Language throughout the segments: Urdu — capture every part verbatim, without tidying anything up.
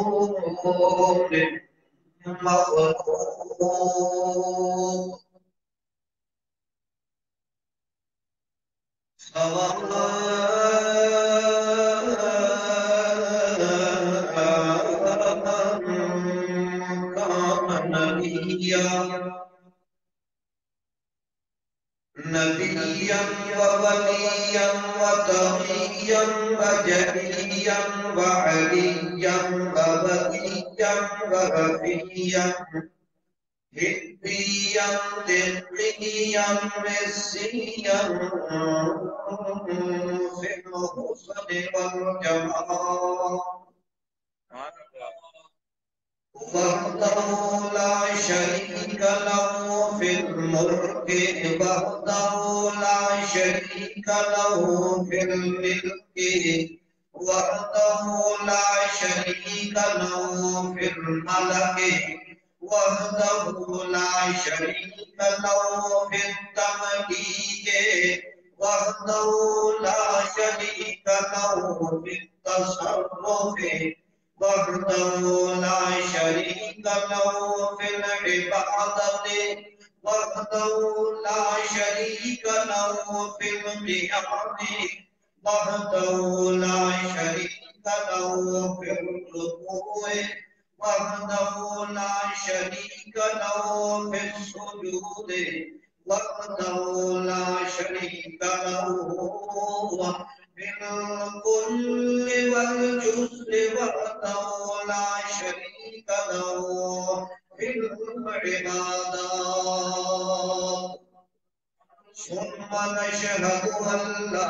مخلوق سواء كان نبيا نبيا ووليا وتقيا وجليا وعليا وبديا ورفيا هديا دقيا مسيا في الحسن والجمال وحده لا شريك له في الملك وحده لا شريك له في الملك وحده لا شريك له في الملك وحده لا شريك له في التمليك وحده لا شريك له في التصرف وحده لا شريك له في العبادة وحده لا شريك له في القيام وحده لا شريك له في الركوع وحده لا شريك له في السجود وحده لا شريك له بالكل والجزء وحده لا شريك له في العبادات ثم نشهد أن لا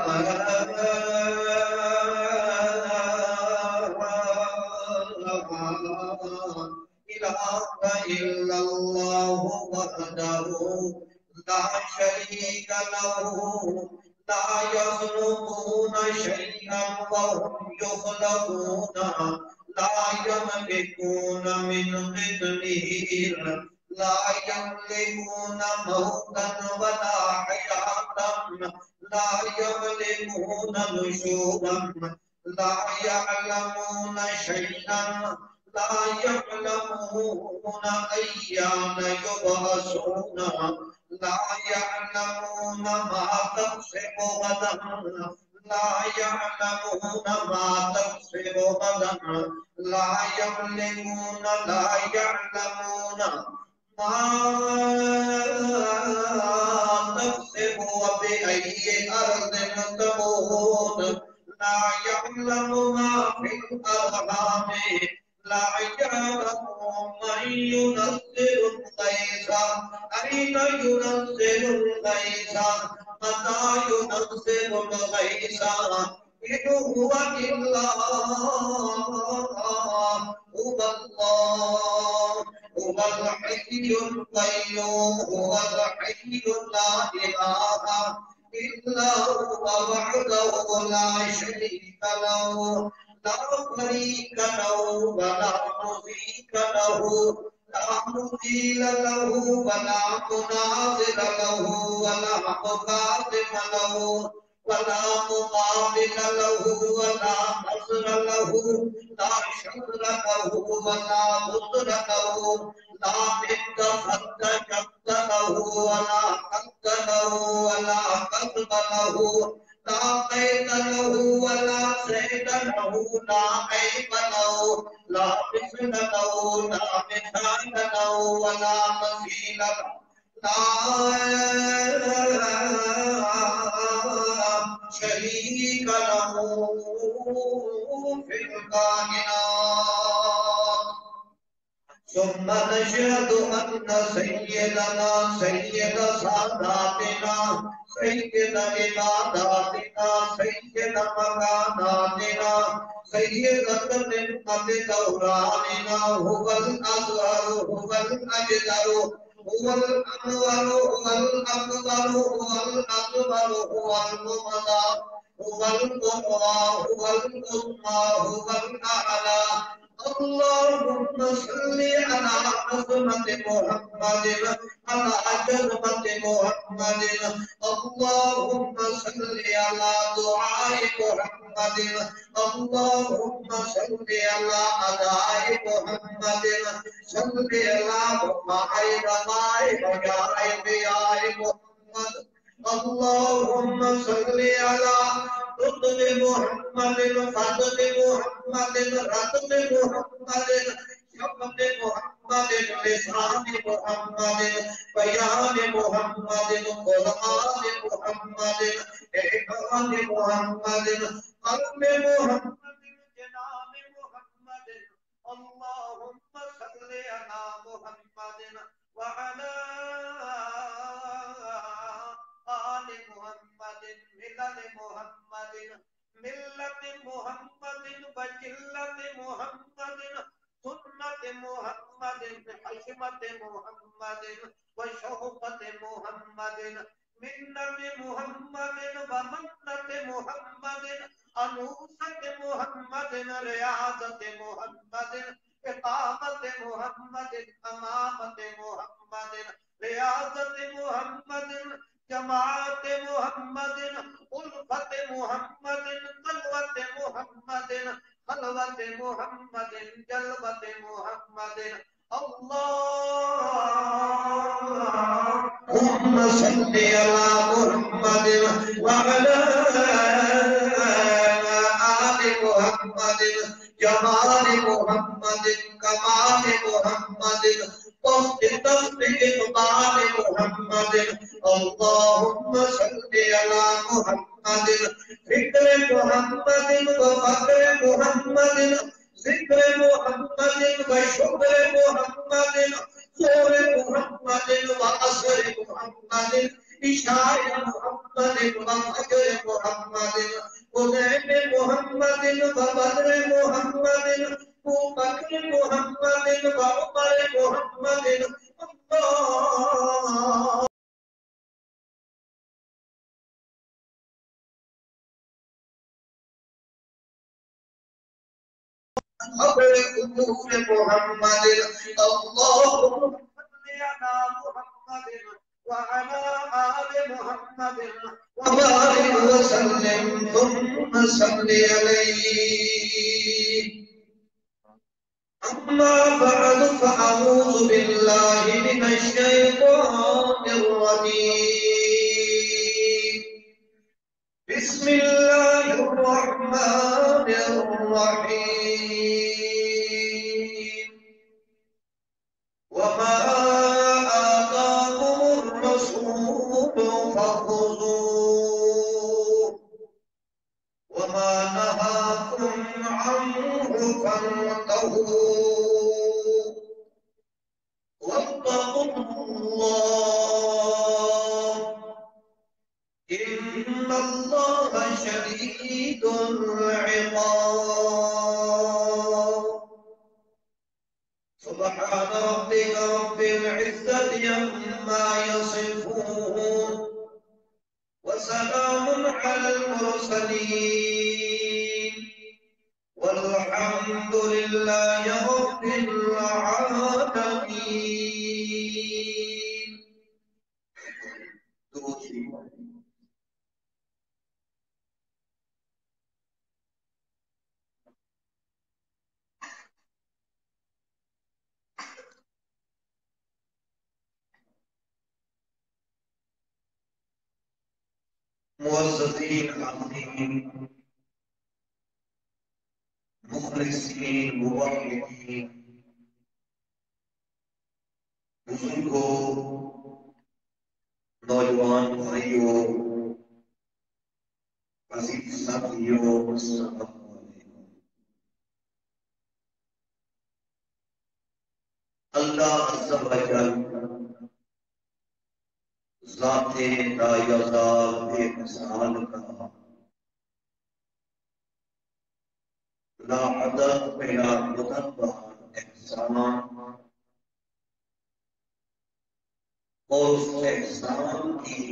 إله إلا الله وحده لا شريك له لا يخلقون شيئا وهم يخلقون لا يملكون من قطمير لا يملكون موتا ولا حياة لا يملكون نشورا لا يعلمون شيئا لا يعلمون أيان يبعثون لا يعلمون ما تكسب غدا لا يعلمون ما تكسب غدا لا يملكون لا يعلمون ما تكسب وبأي أرض تموت لا يعلم ما في الأرحام لا يعلم من ينزل الغيث أين ينزل الغيث متى ينزل الغيث إن هو إلا هو الله هو الحي القيوم هو الحي لا إله إلا هو وحده لا شريك له لا شريك له ولا شريك له لا مثيل له ولا مناظر له ولا مكاتب له ولا مقابل له ولا نصر له لا شكر له ولا بطر له لا بنت خد كبد له ولا قد له ولا قلب له لا قيد له ولا سيد له لا عيب له لا مثل له لا مثال له ولا مثيل له لا شريك له في الكائنات ثم نشهد أن سيدنا سيد ساداتنا سيد عباداتنا سيد مكاناتنا سيد نعمة دوراننا هو الأزهر هو الأجدر هو الأنور هو الأكبر هو الأكبر هو المبدع هو القرى هو القمى هو الأعلى اللهم صل على عظمة محمد على عظمة محمد اللهم صل على دعاء محمد اللهم صل على أداء محمد صل على رفاع رفاع رجاء ضياء محمد اللهم صل على رتب محمد فضل محمد رتب محمد شفق محمد لسان محمد بيان محمد قرآن محمد إحسان محمد قلب محمد جنان محمد اللهم صل على محمد وعلى آل محمد ملل محمد ملة محمد وجلة محمد سنة محمد حشمة محمد وشوقة محمد منة محمد ومنة محمد أنوسة محمد رياضة محمد إقامة محمد أمامة محمد رياضة محمد جماعت محمد الفت محمد قلوت محمد خلوت محمد جلوت محمد اللهم صل على محمد وعلى آل محمد جمال محمد كمال محمد وسط إقبال محمد اللهم صل على محمد ذكر محمد وفقر محمد ذكر محمد وشكر محمد زور محمد وأسر محمد إشاء محمد وفجر محمد وذيب محمد وبدر محمد وبكر محمد وعمر محمد الله خبر أمور محمد اللهم صل على محمد وعلى آل محمد وبارك وسلم ثم صل عليه أما بعد فأعوذ بالله من الشيطان الرجيم بسم الله الرحمن الرحيم وما آتاكم الرسول فخذوه وما نهاكم عنه فانتهوا واتقوا الله إن الله شديد العقاب سبحان ربك رب العزة عما يصفون وسلام على المرسلين والحمد لله رب العالمين. معززین حاضرین مخلصین موحدین بزرگوں نوجوان بھائیوں عزیز ساتھیوں السلام علیکم. اللہ عز و جل ذات لایزال بے مثال کا لا عدد بلا متنبہ احسان اور اس احسان کی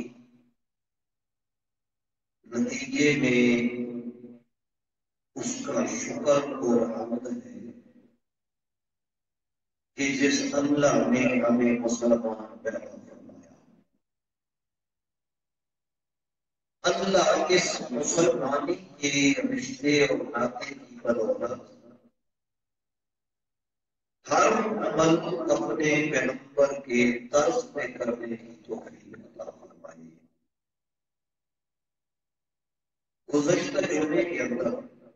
نتیجے میں اس کا شکر اور حمد ہے کہ جس اللہ نے ہمیں مسلمان پیدا فرمایا، اللہ اس مسلمانی کے رشتے اور ناطے کی بدولت ہر عمل اپنے پیغمبر کے طرز میں کرنے کی توفیق عطا فرمائی۔ گزشتہ جمعے کے اندر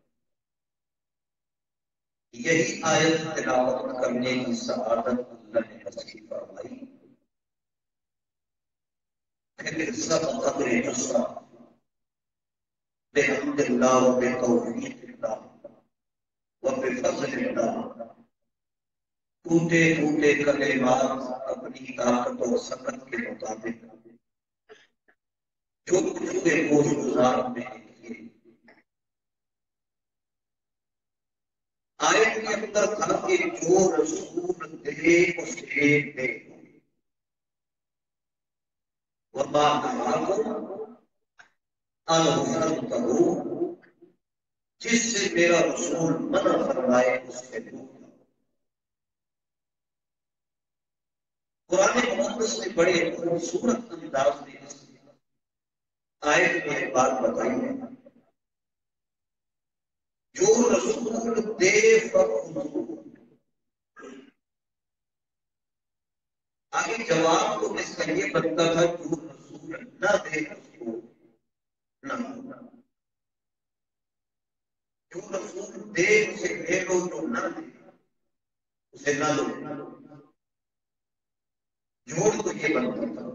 یہی آیت تلاوت کرنے کی سعادت اللہ نے نصیب فرمائی۔ پھر سب قدر جسا بحمد اللہ و بتوفیق اللہ و بفضل اللہ، ٹوٹے ٹوٹے کلمات اپنی طاقت و سکت کے مطابق جو کچھ کے گوش گزار میں کیے۔ آیت کے اندر تھا کہ جو رسول دے اسے دے، وما نہاکم عنہ فانتہوا، جس سے میرا رسول منع فرمائے اس سے دور۔ قرآن مقدس نے بڑے خوبصورت انداز میں اس آیت میں بات بتائی ہے، جو رسول دے فخذوہ۔ آگے جواب تو اس کا یہ بنتا تھا جو رسول نہ دے اس کو نہ، جو رسول دے اسے لے لو، جو نہ دے اسے نہ لو۔ جھوٹ تو یہ بنتا تھا،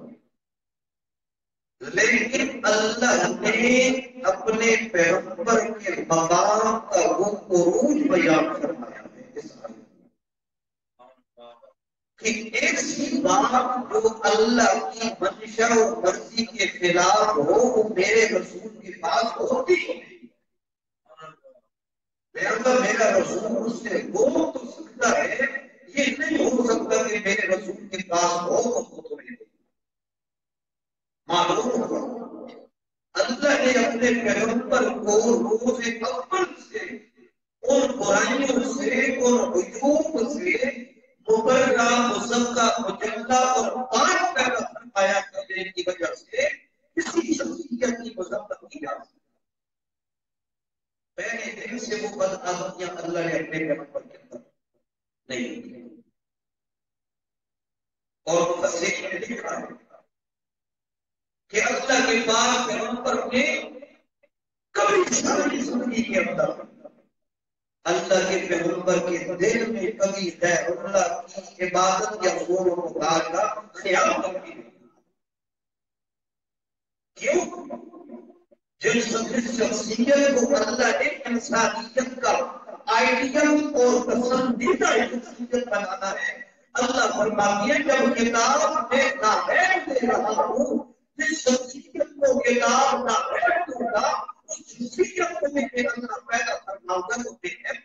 لیکن اللہ نے اپنے پیغمبر کے مقام کا وہ عروج بیان فرمایا ہے اس آیت میں کہ ایسی بات جو اللہ کی منشا و مرضی کے خلاف ہو وہ میرے رسول کے پاس ہوتی ہے۔ میرا رسول اس سے ہو تو سکتا ہے، یہ نہیں ہو سکتا کہ میرے رسول کے پاس ہو تو تمہیں معلوم ہوا۔ اللہ نے اپنے پیغمبر کو روز اول سے ان برائیوں سے، ان عیوب سے مبرہ، مزکہ، مجلہ اور پاک پیدا فرمایا کرنے کی وجہ سے کسی شخصیت کی مذمت کی جا سکتی۔ پہلے دن سے وہ بدعملیاں اللہ نے اپنے پیغمبر کے اندر نہیں کی، اور مفسرین نے لکھا ہے کہ اللہ کے پاک پیغمبر نے کبھی ساری زندگی کے اندر اللہ کے پیغمبر کے دل میں کبھی غیر اللہ کی عبادت یا زور و پکار کا خیال نہیں کیا۔ کیوں؟ جس شخصیت کو اللہ نے انسانیت کا آئیڈیل اور پسندیدہ شخصیت بنانا ہے، اللہ فرماتی ہے جب کتاب میں ناہید دے رہا ہوں، جس شخصیت کو کتاب ناہید دوں گا اس شخصیت کو بھی میرا اللہ پیدا کرنا ہوگا تو بے ہے۔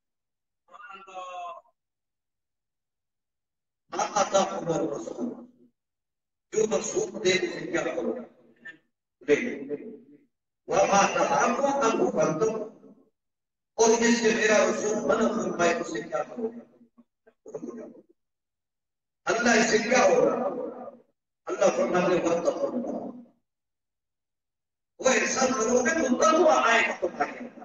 آتا خبر رسول، جو رسول دے اسے کیا کرو لے لو، وما نہاکم عنہ فانتہوا، اور جس سے میرا رسول منع فرمائے اسے کیا کرو گے۔ اللہ اسے کیا ہوگا؟ اللہ فرماتے ہیں واتقوا اللہ، وہ ایسا کرو گے تو تقویٰ آئے گا تمہارے اندر۔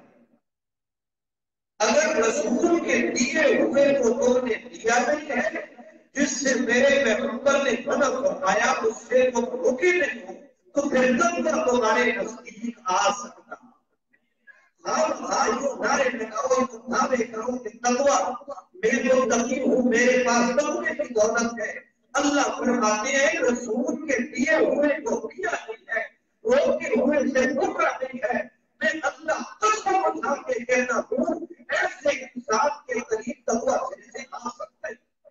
اگر رسول کے دیے ہوئے کو تم نے دیا نہیں ہے، جس سے میرے پیغمبر نے منع فرمایا اس سے تم رکے نہیں ہو، تو پھر تقویٰ تمہارے نزدیک آ سکتا۔ آپ بھائیوں نعرے لگاؤ، دعوے کرو کہ تقویٰ میں جو تقی ہوں میرے پاس تقوی کی دولت ہے۔ اللہ فرماتے ہیں رسول کے دیے ہوئے کو دیا نہیں ہے، روکے ہوئے سے روکا نہیں ہے۔ میں اللہ قسم اٹھا کے کہتا ہوں ایسے انسان کے قریب تقویٰ سے آ سکتا ہے۔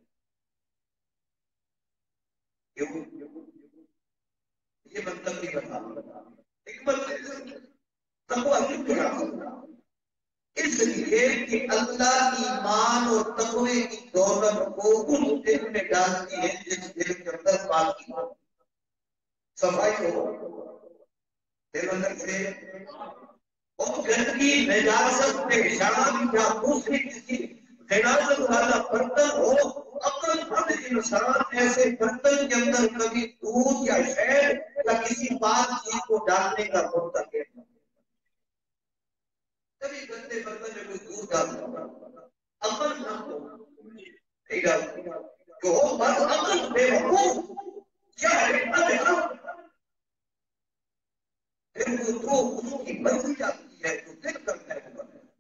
یہ مطلب نہیں بتا حکمت ہے تقویٰ کیوں کرا سکتا، اس لیے کہ اللہ ایمان اور تقوی کی دولت کو اس دل میں ڈالتی ہے جس دل کے اندر پاکی ہو، صفائی ہو، دل اندر سے اور گندگی، نجاست، پیشاب یا دوسری کسی غلاظت والا برتن ہو، انسان ایسے برتن کے اندر کبھی دودھ یا شہد یا کسی بات چیز کو ڈالنے کا مرتکب ہے، کبھی گندے برتن میں کوئی دودھ ڈالتا ہوگا، عقل نہ ہو نہیں ڈالتا، جو ہو بس عقل بے وقوف کیا ہے پھر وہ تو اس کی مرضی جاتی ہے، جو دل کرتا ہے وہ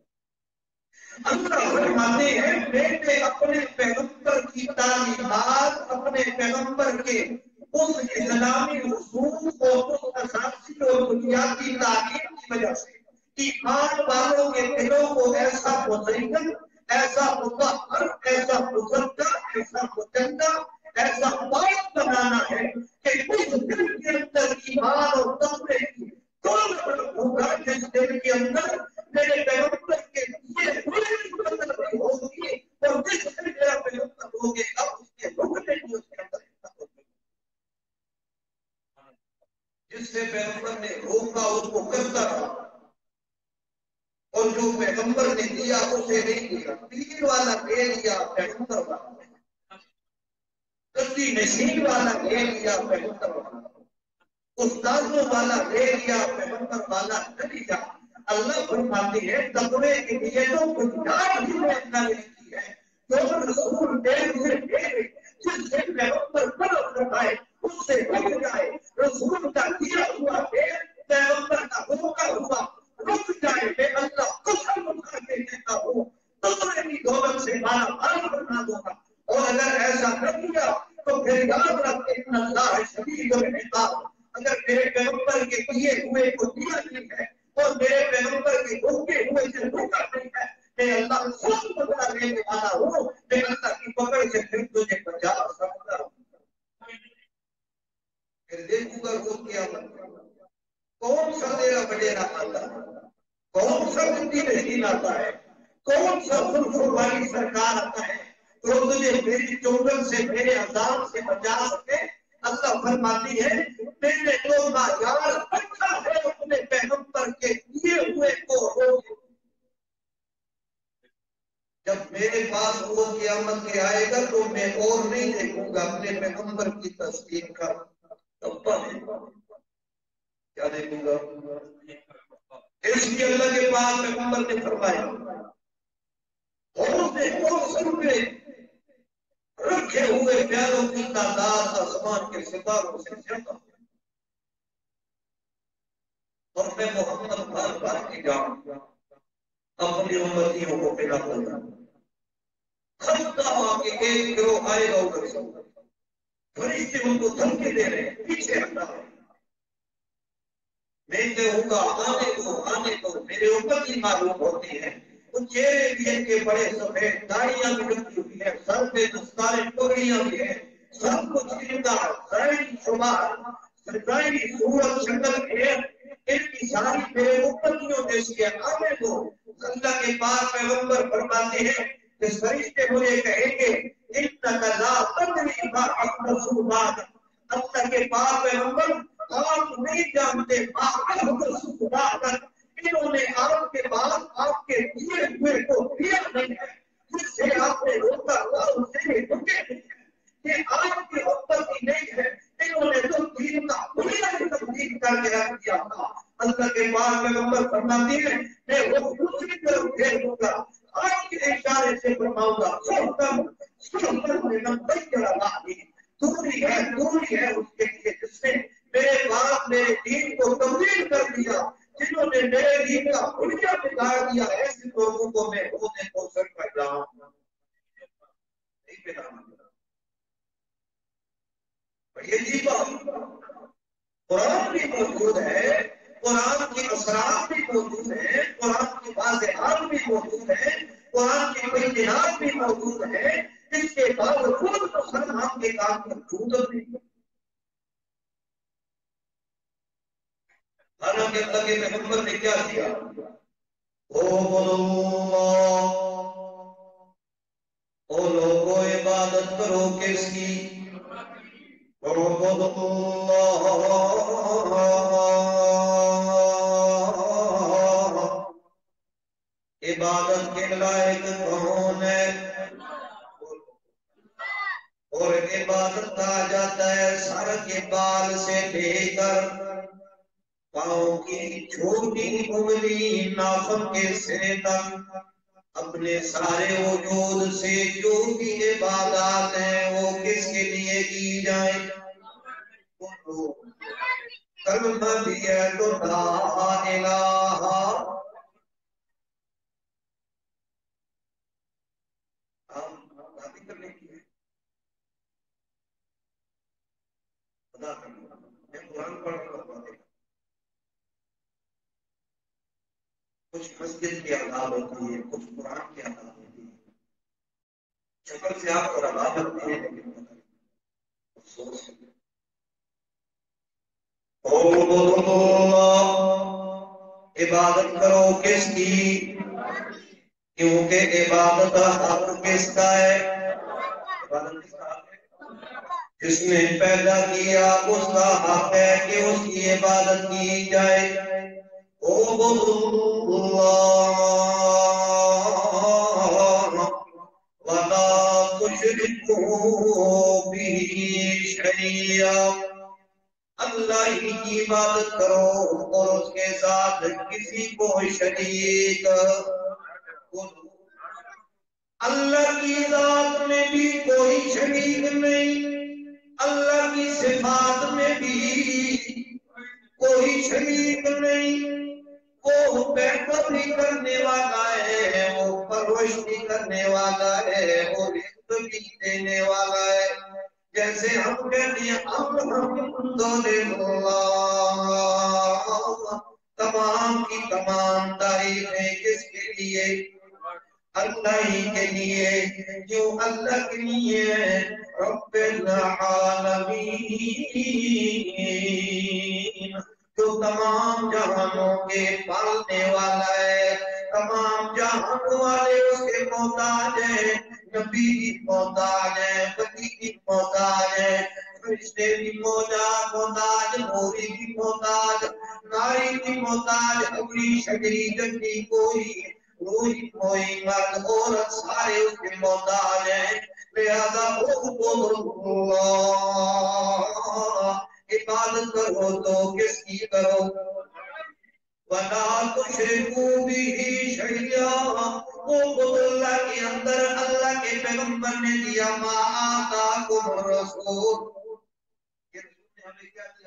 اللہ فرماتے ہیں میں نے اپنے پیغمبر کی تعلیمات، اپنے پیغمبر کے اس اسلامی اصول اور اس اساسی اور بنیادی تعلیم کی وجہ سے ایمان والوں کے دلوں کو ایسا مزین، ایسا مطہر، ایسا مزکا، ایسا مجنہ، ایسا پاک بنانا ہے کہ اس دل کے اندر ایمان اور تقوی کی دولت ہوگا، جس دل کے اندر میرے پیغمبر کے لیے ہوئی ہوگی اور جس سے میرا پیغمبر ہوگے اب اس کے رکنے کی اس کے اندر جس سے پیغمبر نے روکا اس کو کرتا رہا، اور جو پیغمبر نے دیا اسے نہیں دیا، دین والا دے لیا پیغمبر والا، کسی نشین والا دے لیا پیغمبر والا، استادوں والا دے لیا پیغمبر والا نہ دیا۔ اللہ فرماتے ہیں تقوی کے لیے تو بنیاد ہی میں اپنا لکھی ہے، جو رسول دے اسے دے دے، جس سے پیغمبر فرض رکھائے اس سے رک جائے، رسول کا دیا ہوا دے، پیغمبر کا روکا ہوا رک جائے، میں اللہ قسم اٹھا کے کہتا ہوں تقوی کی دولت سے مالا مال بنا دوں گا، اور اگر ایسا نہ کیا تو پھر یاد رکھ ان اللہ شدید العقاب، اگر میرے پیغمبر کے دیے ہوئے کو دیا نہیں ہے اور میرے پیغمبر کے روکے ہوئے سے روکا نہیں ہے، میں اللہ خود بدلا لینے والا ہوں، میں اللہ کی پکڑ سے پھر تجھے بچا سکتا ہوں، پھر دیکھوں گا وہ قیامت کون سا تیرا وڈیرا آتا ہے، کون سا بندی نشین آتا ہے، کون سا سلفر والی سرکار آتا ہے جو تجھے میری چنگل سے میرے عذاب سے بچا سکے۔ اللہ فرماتی ہے میں نے تو معیار رکھا ہے اپنے پیغمبر کے دیے ہوئے کو روکے، جب میرے پاس وہ قیامت کے آئے گا تو میں اور نہیں دیکھوں گا اپنے پیغمبر کی تصدیق کا کیا دیکھوں گا، اس لیے اللہ کے پاس پیغمبر نے فرمایا اور دیکھو سن پہ رکھے ہوئے پیاروں کی تعداد آسمان کے ستاروں سے زیادہ، اور میں محمد بار بار کی جاؤں اپنی امتیوں کو پھیلا کرتا خطہ ہوا کہ ایک گروہ آئے گا ادھر سے، فرشتے ان کو دھمکی دے رہے ہیں پیچھے ہٹا رہے ہیں، میں کہوں گا آنے کو آنے کو میرے اوپر ہی معلوم ہوتی ہے، ان چہرے بھی ان کے بڑے سفید، داڑیاں بھی رکھی ہوئی ہے، سر پہ دستاریں پگڑیاں بھی ہیں، سب کچھ زندہ ظاہری شمار ظاہری صورت شکل ہے، ان کی ساری میرے امتیوں جیسی ہے، آنے کو اللہ کے پاس پیغمبر فرماتے ہیں کہ فرشتے مجھے کہیں گے انک لا تدری ما احدث بعد، اللہ کے پاس پیغمبر آپ نہیں جانتے انہوں نے آپ کے بعد آپ کے دیے ہوئے کو دیا نہیں ہے، جس سے آپ نے روکا ہوا اسے بھی رکے نہیں ہے، یہ آپ کی امتی نہیں ہے، انہوں نے تو دین کا بنیادی تبدیل کر کے رکھ دیا تھا۔ اللہ کے پاس پیغمبر فرماتی ہے میں وہ دوسری طرف بھیج دوں گا، آپ کے اشارے سے فرماؤں گا سوتم سوتم میں نمبر کے رہا دوری ہے دوری ہے اس کے لیے جس نے میرے باپ میرے دین کو تبدیل کر دیا، جنہوں نے میرے دین کا بنیا بگاڑ دیا، ایسے لوگوں کو میں ہونے کو سر کر رہا ہوں نہیں پتا یہ جی بات قرآن بھی موجود ہے، قرآن کے اثرات بھی موجود ہیں، قرآن کی واضحات بھی موجود ہیں، قرآن کے بینات بھی موجود ہیں، اس کے باوجود مسلمان کے کام پر جھوٹ نہیں، حالانکہ اللہ کے پیغمبر نے کیا کیا او لوگوں عبادت کرو کس کی عبادت کے لائق کون ہے، اور عبادت کہا جاتا ہے سر کے بال سے لے کر پاؤں کی چھوٹی انگلی ناخن کے سرے تک اپنے سارے وجود سے جو بھی عبادات ہیں وہ کس کے لیے کی جائیں؟ کلمہ بھی ہے تو لا الہ کرنے کی ہے ادا کرنا میں قرآن پڑھ کر کچھ مسجد کی آداب ہوتی ہے کچھ قرآن کی آداب ہوتی ہے شکل سے آپ اور آداب رکھتے ہیں لیکن افسوس عبادت کرو کس کی کیونکہ عبادت حق کس کا ہے عبادت کس کا حق ہے جس نے پیدا کیا اس کا حق ہے کہ اس کی عبادت کی جائے وَلَا تُشْرِكُوا بِهِ شَيْئًا اللہ ہی کی عبادت کرو اور اس کے ساتھ کسی کو شریک اللہ کی ذات میں بھی کوئی شریک نہیں اللہ کی صفات میں بھی کوئی شریک نہیں وہ پیدا بھی کرنے والا ہے وہ پرورش بھی کرنے والا ہے وہ رزق بھی دینے والا ہے جیسے ہم کہتے ہیں الحمدللہ تمام کی تمام تعریفیں کس کے لیے اللہ ہی کے لیے جو اللہ کے لیے رب العالمین جو تمام جہانوں کے پالنے والا ہے تمام جہانوں والے اس کے محتاج ہیں نبی کی محتاج ہے ولی کی محتاج ہے فرشتے بھی محتاج محتاج نوری بھی محتاج ناری بھی محتاج اگلی شگری جنگی کوئی روئی کوئی مرد عورت سارے اس کے محتاج ہیں لہذا اللہ عبادت کرو تو کس کی کرو وَلَا تُشْرِكُوا بِهِ شَيْئًا وہ اللہ کے اندر اللہ کے پیغمبر نے دیا مَا آتَاكُمُ الرَّسُولُ یہ رسول نے ہمیں کیا دیا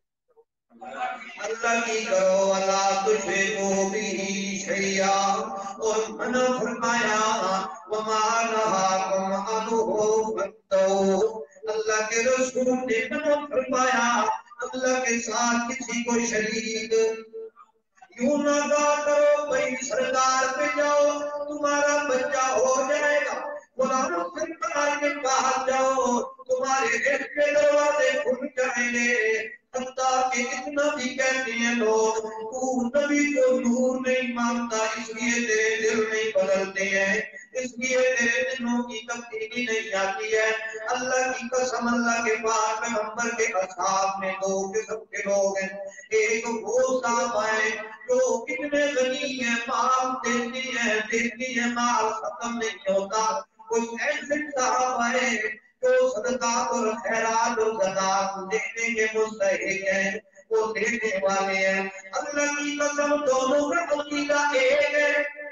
اللہ کی کرو وَلَا تُشْرِكُوا بِهِ شَيْئًا اور منع فرمایا وَمَا نَهَاكُمْ عَنْهُ فَانتَهُوا اللہ کے رسول نے منع فرمایا اللہ کے ساتھ کسی کو شریک یوں نہ کہا کرو بھئی سرکار پہ جاؤ تمہارا بچہ ہو جائے گا قرآن سرکار کے پاس جاؤ تمہارے گھر کے دروازے کھل جائیں گے حتیٰ کہ اتنا بھی کہتے ہیں لوگ تو نبی کو نور نہیں مانتا اس لیے تیرے دل نہیں بدلتے ہیں اس لیے تیرے دلوں کی تبدیلی نہیں آتی ہے اللہ کی قسم اللہ کے پاس پیغمبر کے اصحاب میں دو قسم کے لوگ ہیں ایک وہ صاحب ہے جو کتنے غنی ہیں مال دیتی ہیں دیتی ہیں مال ختم نہیں ہوتا کچھ ایسے صاحب ہے جو صدقات اور خیرات اور زکات دینے کے مستحق ہیں وہ دینے والے ہیں اللہ کی قسم دونوں کا عقیدہ ایک ہے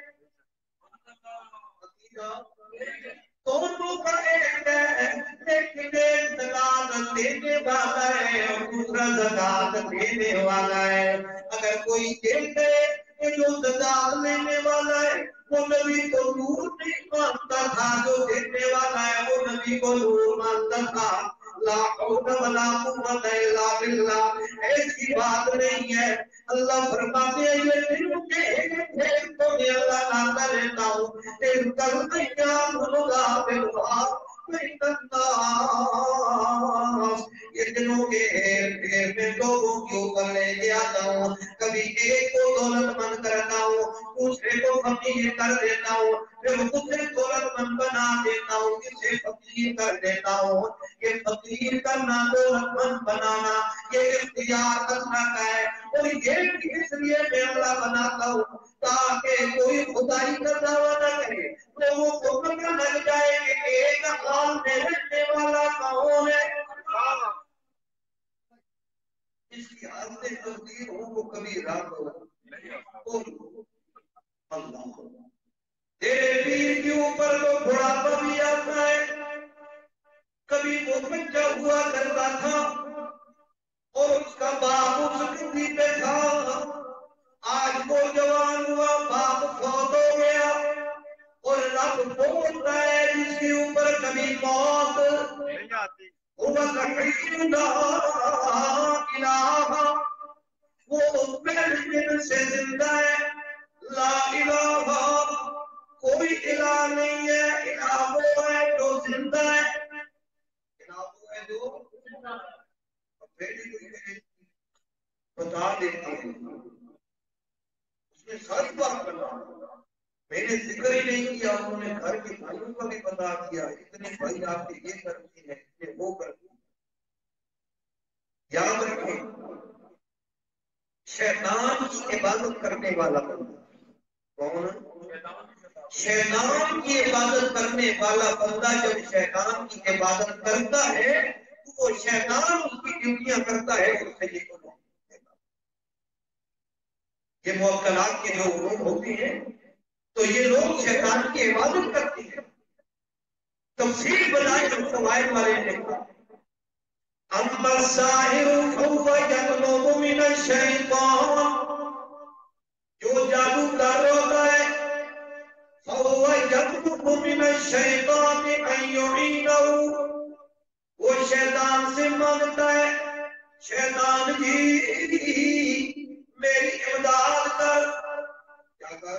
دونوں کا ایک ہے لیکن ایک زکات دینے والا ہے اور دوسرا زکات دینے والا ہے اگر کوئی دیکھے کہ جو زکات لینے والا ہے وہ نبی کو نور نہیں مانتا تھا جو دینے والا ہے وہ نبی کو نور مانتا تھا لا حول ولا قوت الا باللہ ایسی بات نہیں ہے اللہ فرماتے ہیں یہ دل کے ایک تو میں اللہ لاتا رہتا ہوں ان کل میں کیا بھولگا بالبھار یہ دنوں کے پھر میں لوگوں کے اوپر لے کے آتا ہوں کبھی ایک کو دولت مند کرتا ہوں دوسرے کو فقیر کر دیتا ہوں پھر دوسرے دولت مند بنا دیتا ہوں اسے فقیر کر دیتا ہوں یہ فقیر کرنا دولت مند بنانا یہ اختیار اللہ کا ہے اور یہ بھی اس لیے میں اللہ بناتا ہوں تاکہ کوئی خدائی کا دعویٰ نہ کرے لوگوں کو پتہ لگ جائے کہ ایک حال میں رہنے والا کون ہے؟ اس کی حالتیں تبدیل ہوں وہ کبھی رات ہو اللہ تیرے پیر کے اوپر تو بڑھاپا بھی آتا ہے. کبھی وہ بچہ ہوا کرتا تھا اور اس کا باپ اس گدی پہ تھا. آج وہ جوان ہوا باپ فوت ہو گیا اور رب بولتا ہے جس کے اوپر کبھی موت نہیں آتی وہ پہلے دن سے زندہ ہے. لا الہ کوئی الہ نہیں ہے. الہ وہ ہے جو زندہ ہے. الہ وہ ہے جو بتا دیتے ہیں. اس نے ساری بات کرنا میں نے ذکر ہی نہیں کیا. انہوں نے گھر کے بھائیوں کا بھی بتا دیا اتنے بھائی آپ کے یہ کرتے ہیں اتنے وہ کرتے ہیں. یاد رکھیں شیطان کی عبادت کرنے والا بندہ کون؟ شیطان کی عبادت کرنے والا بندہ جب شیطان کی عبادت کرتا ہے تو وہ شیطان اس کی ڈیوٹیاں کرتا ہے. اس سے یہ یہ موکلات کے جو لوگ ہوتے ہیں تو یہ لوگ شیطان کی عبادت کرتے ہیں. تفسیر بنائے جو فوائد والے نے کہا اما الساحر فهو يطلب من الشیطان جو جادوگر ہوتا ہے فهو يطلب من الشیطان ان يعينه وہ شیطان سے مانگتا ہے شیطان جی میری امداد کر. کیا کر؟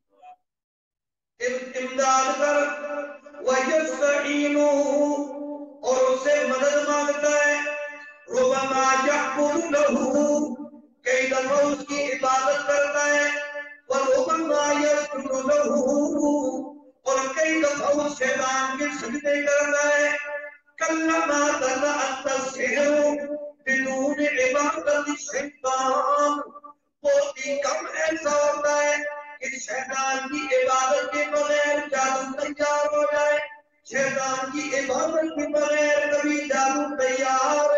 امداد کر. وَيَسْتَعِينُهُ اور اس سے مدد مانگتا ہے. رُبَمَا يَعْبُدُ لَهُ کئی دفعہ اس کی عبادت کرتا ہے. وَرُبَمَا يَسْجُدُ لَهُ اور کئی دفعہ اس شیطان کے سجدے کرتا ہے. كَلَّمَا تَتَأَتَّى السِّحْرُ بدون عبادت الشیطان بہت ہی کم ایسا ہوتا ہے کہ شیطان کی عبادت کے بغیر جادو تیار ہو جائے. شیطان کی عبادت کے بغیر کبھی جادو تیار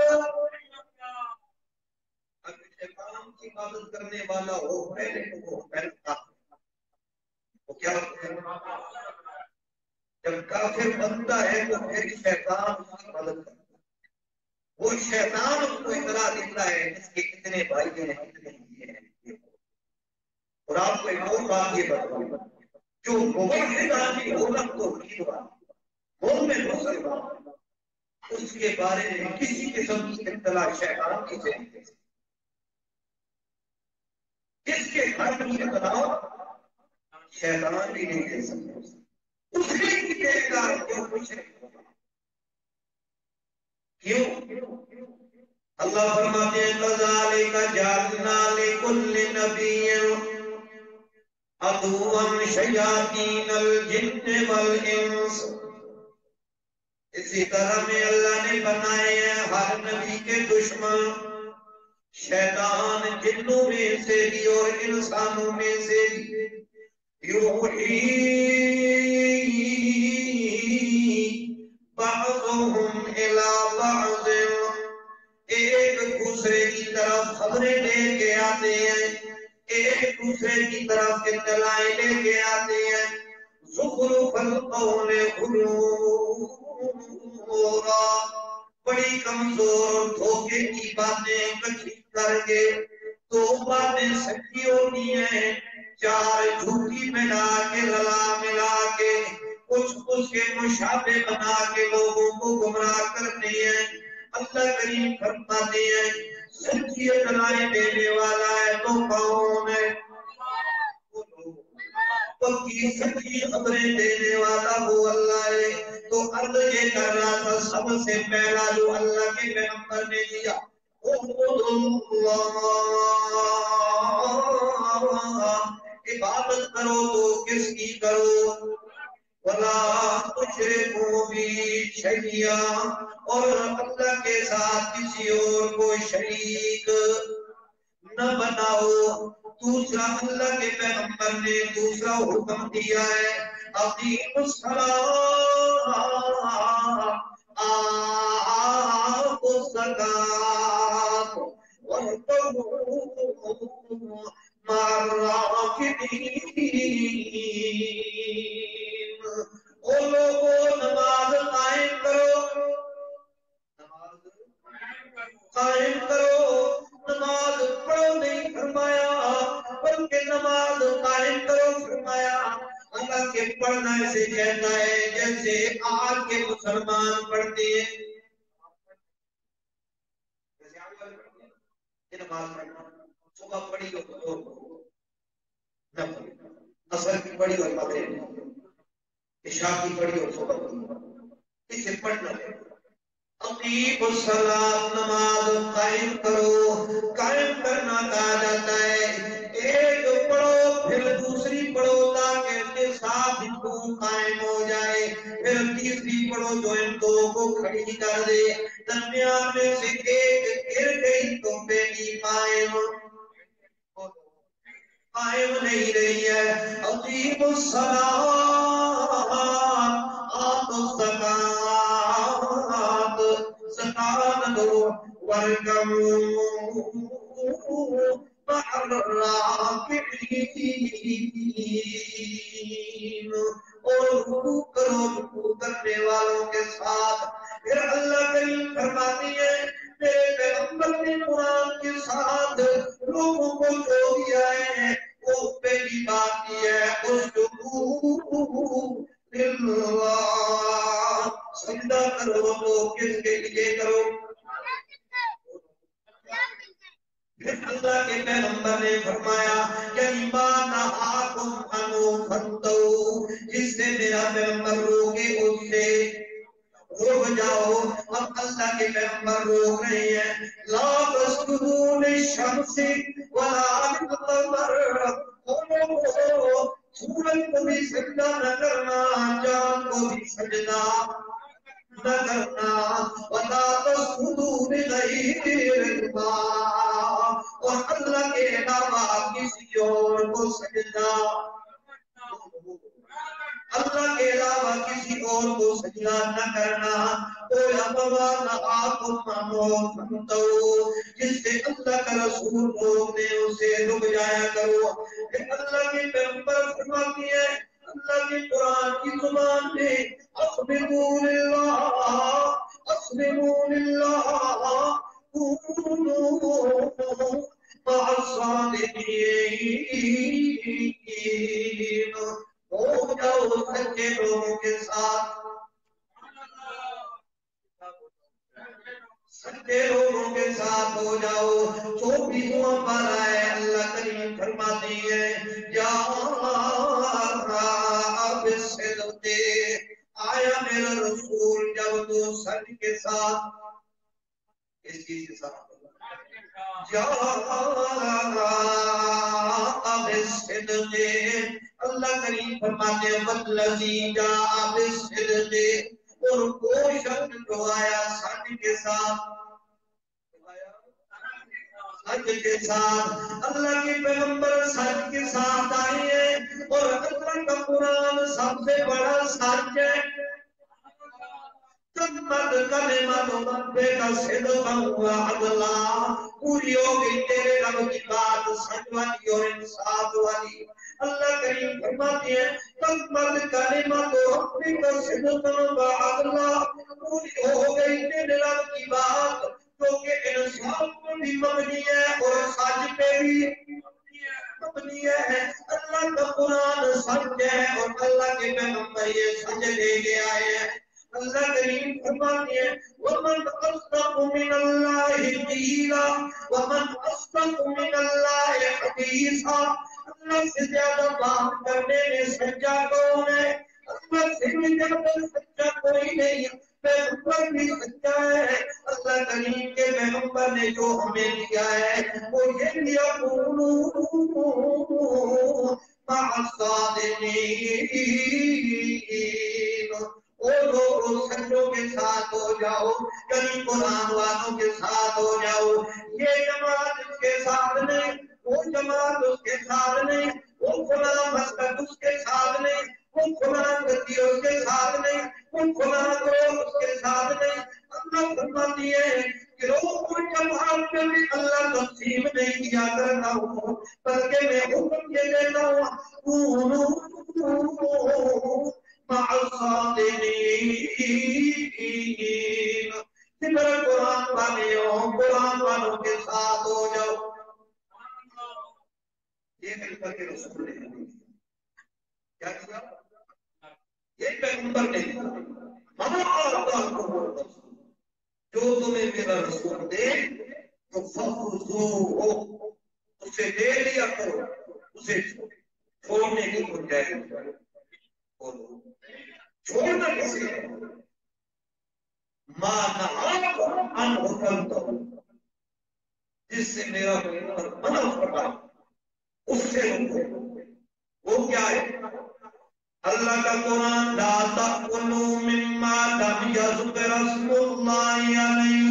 اگر شیطان کی عبادت کرنے والا ہو پہلے تو وہ پہلتا وہ کیا جب کافر بنتا ہے تو پھر شیطان اس کی مدد کرتا ہے. وہ شیطان اس کو اطلاع دیتا ہے اس کے کتنے بھائی ہیں کتنے یہ ہیں. اور آپ کو ایک اور بات یہ بتاؤں جو موحد آدمی ہونا تو کی بات مومن مسلمان اس کے بارے میں کسی قسم کی اطلاع شیطان کی ذریعے سے اس کے گھر کی اطلاع شیطان بھی نہیں دے سکتے. اس لیے کی دے گا کیوں کچھ کیوں اللہ فرماتے ہیں کذالک جعلنا لکل نبی عدوا شیاطین الجن والانس اسی طرح میں اللہ نے بنائے ہیں ہر نبی کے دشمن شیطان جنوں میں سے بھی اور انسانوں میں سے بھی. یوحی بعضهم الی بعض ایک دوسرے کی طرف خبریں لے کے آتے ہیں ایک دوسرے کی طرف اطلاعیں لے کے آتے ہیں. زخرف القول غرورا بڑی کمزور دھوکے کی باتیں اکٹھی کر کے دو باتیں سچی ہوتی ہیں چار جھوٹی ملا کے رلا ملا کے کچھ اس کے مشابہ بنا کے لوگوں کو گمراہ کرتے ہیں. اللہ کریم فرماتے ہیں سچی اطلاعیں دینے والا ہے تو کون ہے؟ پکی سچی خبریں دینے والا وہ اللہ ہے. تو عرض یہ کر رہا تھا سب سے پہلا جو اللہ کے پیغمبر نے دیا عبادت کرو تو کس کی کرو وَلَا تُشْرِكُوا بِهِ شَيْئًا اور اللہ کے ساتھ کسی اور کو شریک نہ بناؤ. دوسرا اللہ کے پیغمبر نے دوسرا حکم دیا ہے اقیموا الصلاۃ الزکات وارکعوا مع الراکعین۔ او لوگوں نماز قائم کرو، نماز قائم کرو، نماز پڑھو نہیں فرمایا بلکہ نماز قائم کرو فرمایا۔ اللہ کے پڑھنا ایسے کہتا ہے جیسے آج کے مسلمان پڑھتے ہیں، جیسے آج والے پڑھتے ہیں یہ نماز پڑھنا صبح پڑھی ہو تو نہ پڑھی، عصر کی پڑھی اور مغرب کی، عشاء کی پڑھی اور صبح کی، اسے پڑھنا ہے۔ اقیم الصلاۃ، نماز قائم کرو، قائم کرنا کہا جاتا ہے ایک پڑھو پھر دوسری پڑھو تاکہ اس کے ساتھ ان کو قائم ہو جائے، پھر تیسری پڑھو جو ان دو کو کھڑی کر دے، درمیان میں سے ایک گر گئی تو پہلی قائم قائم نہیں رہی ہے۔ اقیم الصلاۃ آتوا الزکات، زکات دو، وارکعوا مع الراکعین، اور رکوع کرو رکوع کرنے والوں کے ساتھ۔ پھر اللہ کریم فرماتی ہے میرے پیغمبر نے قرآن کے ساتھ لوگوں کو جو دیا ہے وہ پہلی بات یہ ہے اسجدوا للہ، سجدہ کرو تو کس کے لیے کرو؟ پھر اللہ کے پیغمبر نے فرمایا یعنی ما نہاکم عنہ فانتہوا، جس سے میرا پیغمبر روکے اس سے روک جاؤ۔ اب اللہ کے پیغمبر روک رہے ہیں لا تسجدوا للشمس ولا للقمر، سورج کو بھی سجدہ نہ کرنا، چاند کو بھی سجدہ نہ کرنا، ولا تسجدوا لغیر اللہ، اور اللہ کے علاوہ کسی اور کو سجدہ اللہ کے علاوہ کسی اور کو سجدہ نہ کرنا۔ جس سے اللہ کا رسول روکنے اسے رک جایا کرو۔ اللہ کے پیغمبر فرماتی ہے اللہ کے قرآن کی زبان میں اسلموا للہ، اسلموا للہ کونوا مع الصادقین، ہو جاؤ سچے لوگوں کے ساتھ، سچے لوگوں کے ساتھ ہو جاؤ۔ چوبیسواں پارہ ہے، اللہ کریم فرماتی ہے یا بالصدق، آیا میرا رسول جب تو سچ کے ساتھ، اس چیز کے ساتھ یا بالصدق، اللہ کریم فرماتے ہیں والذی جاء بالصدق، اور وہ شخص جو آیا سچ کے ساتھ، سچ کے ساتھ، اللہ کے پیغمبر سچ کے ساتھ آئے ہیں، اور اللہ کا قرآن سب سے بڑا سچ ہے۔ تمت کلمت ربک صدقا وعدلا، پوری ہو گئی تیرے رب کی بات سچ والی اور انصاف والی۔ اللہ کریم فرماتے ہیں تمت کلمت ربک صدقا وعدلا، پوری ہو گئی تیرے رب کی بات جو کہ انصاف پر بھی مبنی ہے اور سچ پہ بھی مبنی ہے۔ اللہ کا قرآن سچ ہے اور اللہ کے پیغمبر یہ سچ لے کے آئے ہیں۔ اللہ کریم فرماتے ہیں وَمَنْ أَصْدَقُ مِنَ اللَّهِ قِيلًا وَمَنْ أَصْدَقُ مِنَ اللَّهِ حَدِيثًا، اللہ سے زیادہ بات کرنے میں سچا کون ہے؟ اللہ سے زیادہ سچا کوئی نہیں، پیغمبر بھی سچا ہے۔ اللہ کریم کے پیغمبر نے جو ہمیں دیا ہے وہ یہ دیا قولوا مع الصادقین، وہ لوگ سچوں کے ساتھ ہو جاؤ، یعنی قرآن والوں کے ساتھ ہو جاؤ۔ یہ جماعت اس کے ساتھ نہیں، وہ جماعت اس کے ساتھ نہیں، وہ فلاں مسلک اس کے ساتھ نہیں، وہ فلاں گتی اس کے ساتھ نہیں، وہ فلاں گروہ اس کے ساتھ نہیں۔ اللہ فرماتی ہے کہ رو بات میں بھی اللہ تقسیم نہیں کیا کرتا ہوں، بلکہ میں حکم یہ دیتا ہوں کونوا مع الصادقین، ذکر قرآن والیوں قرآن والوں کے ساتھ ہو جاؤ۔ یہ اللہ کے رسول نے کیا کیا؟ یہ پیغمبر نے جو تمہیں میرا رسول دے تو فخذوہ، اسے لے لیا کرو، اسے چھوڑنے کی گنجائش بولو چھوڑنا کسی ہے؟ ما نہاکم عنہ فانتہوا، جس سے میرا پیغمبر منع فرمائے اس سے رکو۔ وہ کیا ہے؟ اللہ کا قرآن لا تأکلوا مما لم یذکر اسم اللہ علیہ،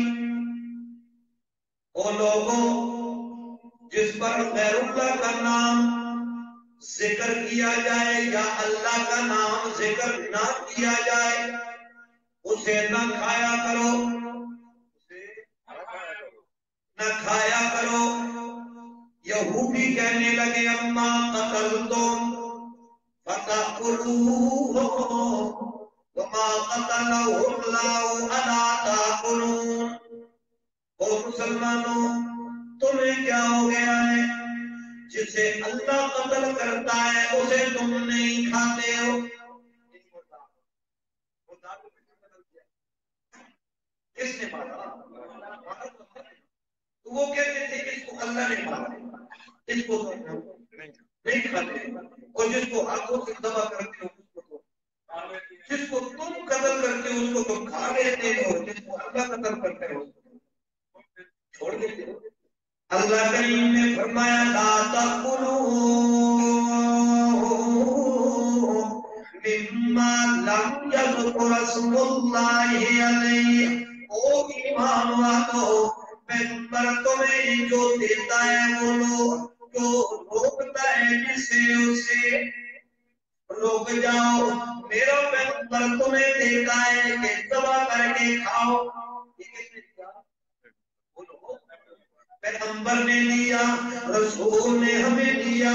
وہ لوگوں جس پر غیر اللہ کا نام ذکر کیا جائے یا اللہ کا نام ذکر نہ کیا جائے اسے نہ کھایا کرو، اسے نہ کھایا کرو۔ یہودی کہنے لگے اما قتلتم فتأکلوہ وما قتلہ اللہ الا تأکلون، او مسلمانوں تمہیں کیا ہو گیا ہے؟ جسے اللہ قتل کرتا ہے اسے تم نہیں کھاتے ہو۔ کس نے مارا؟ وہ کہتے تھے اس کو اللہ نے مارا، اس کو تم نہیں کھاتے، اور جس کو ہاتھوں سے ذبح کرتے ہو اس کو تم، جس کو تم قتل کرتے ہو اس کو تم کھا لیتے ہو، جس کو اللہ قتل کرتے ہو اس کو چھوڑ دیتے ہو۔ اللہ کریم نے فرمایا لا تأکلوا مما لم یذکر اسم اللہ علیہ، او ایمان والو پیغمبر تمہیں جو دیتا ہے وہ لو، جو روکتا ہے جسے اسے روک جاؤ۔ میرا پیغمبر تمہیں دیتا ہے کہ ذبح کر کے کھاؤ، یہ کس نے دیا؟ پیغمبر نے دیا، رسول نے ہمیں دیا۔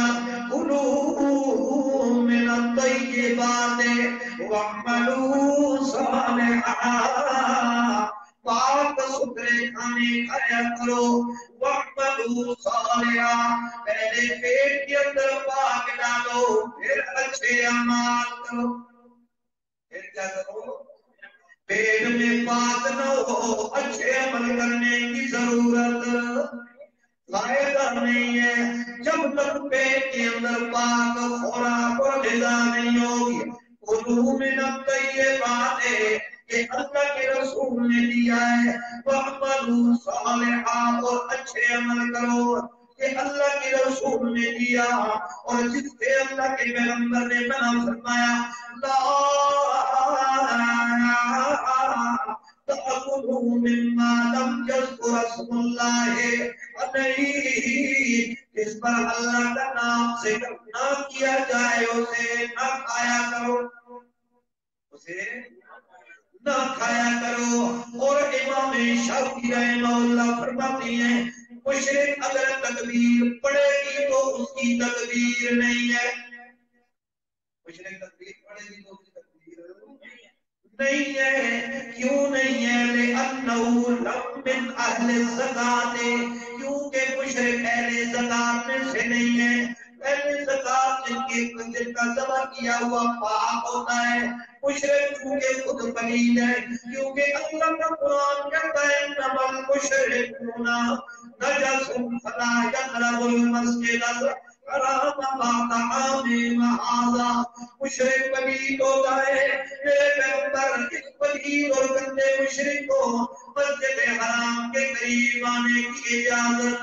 کلوا من الطیبات واعملوا صالحا، پاک ستھرے کھانے کھایا کرو، واعملوا صالحا، پہلے پیٹ کے اندر پاک ڈالو پھر اچھے اعمال کرو۔ پھر کیا کرو؟ پیٹ میں پاک نہ ہو اچھے عمل کرنے کی ضرورت فائدہ نہیں ہے جب تک پیٹ کے اندر پاک خوراک اور غذا نہیں ہوگی۔ کلوا من الطیبات کہ اللہ کے رسول نے دیا ہے، واعملوا صالحا اور اچھے عمل کرو کہ اللہ کے رسول نے دیا، اور جس سے اللہ کے پیغمبر نے منع فرمایا لا تأکلوا مما لم یذکر اسم اللہ علیہ، اس پر اللہ کا نام ذکر نہ کیا جائے اسے نہ کھایا کرو، اسے نہ کھایا کرو۔ اور امام شافعی رحمہ اللہ فرماتی ہیں مشرک اگر تکبیر پڑھے گی تو اس کی تکبیر نہیں ہے، مشرک تکبیر پڑھے گی تو اس کی تکبیر نہیں ہے۔ کیوں نہیں ہے؟ لِأَنَّهُ لَمْ مِنْ أَهْلِ الزَّكَاةِ، کیونکہ مشرک اہل زکات میں سے نہیں ہے۔ اہل زکات جن کی جن کا ذبح کیا ہوا پاک ہوتا ہے، مشرک چونکہ خود پلید ہے، کیونکہ اللہ کا قرآن کہتا ہے انما المشرکون نجس فلا يقربوا المسجد الحرام بعد عامهم هذا، مشرک پلید ہوتا ہے، میرے پیغمبر اس پلید اور گندے مشرک کو مسجد حرام کے قریب آنے کی اجازت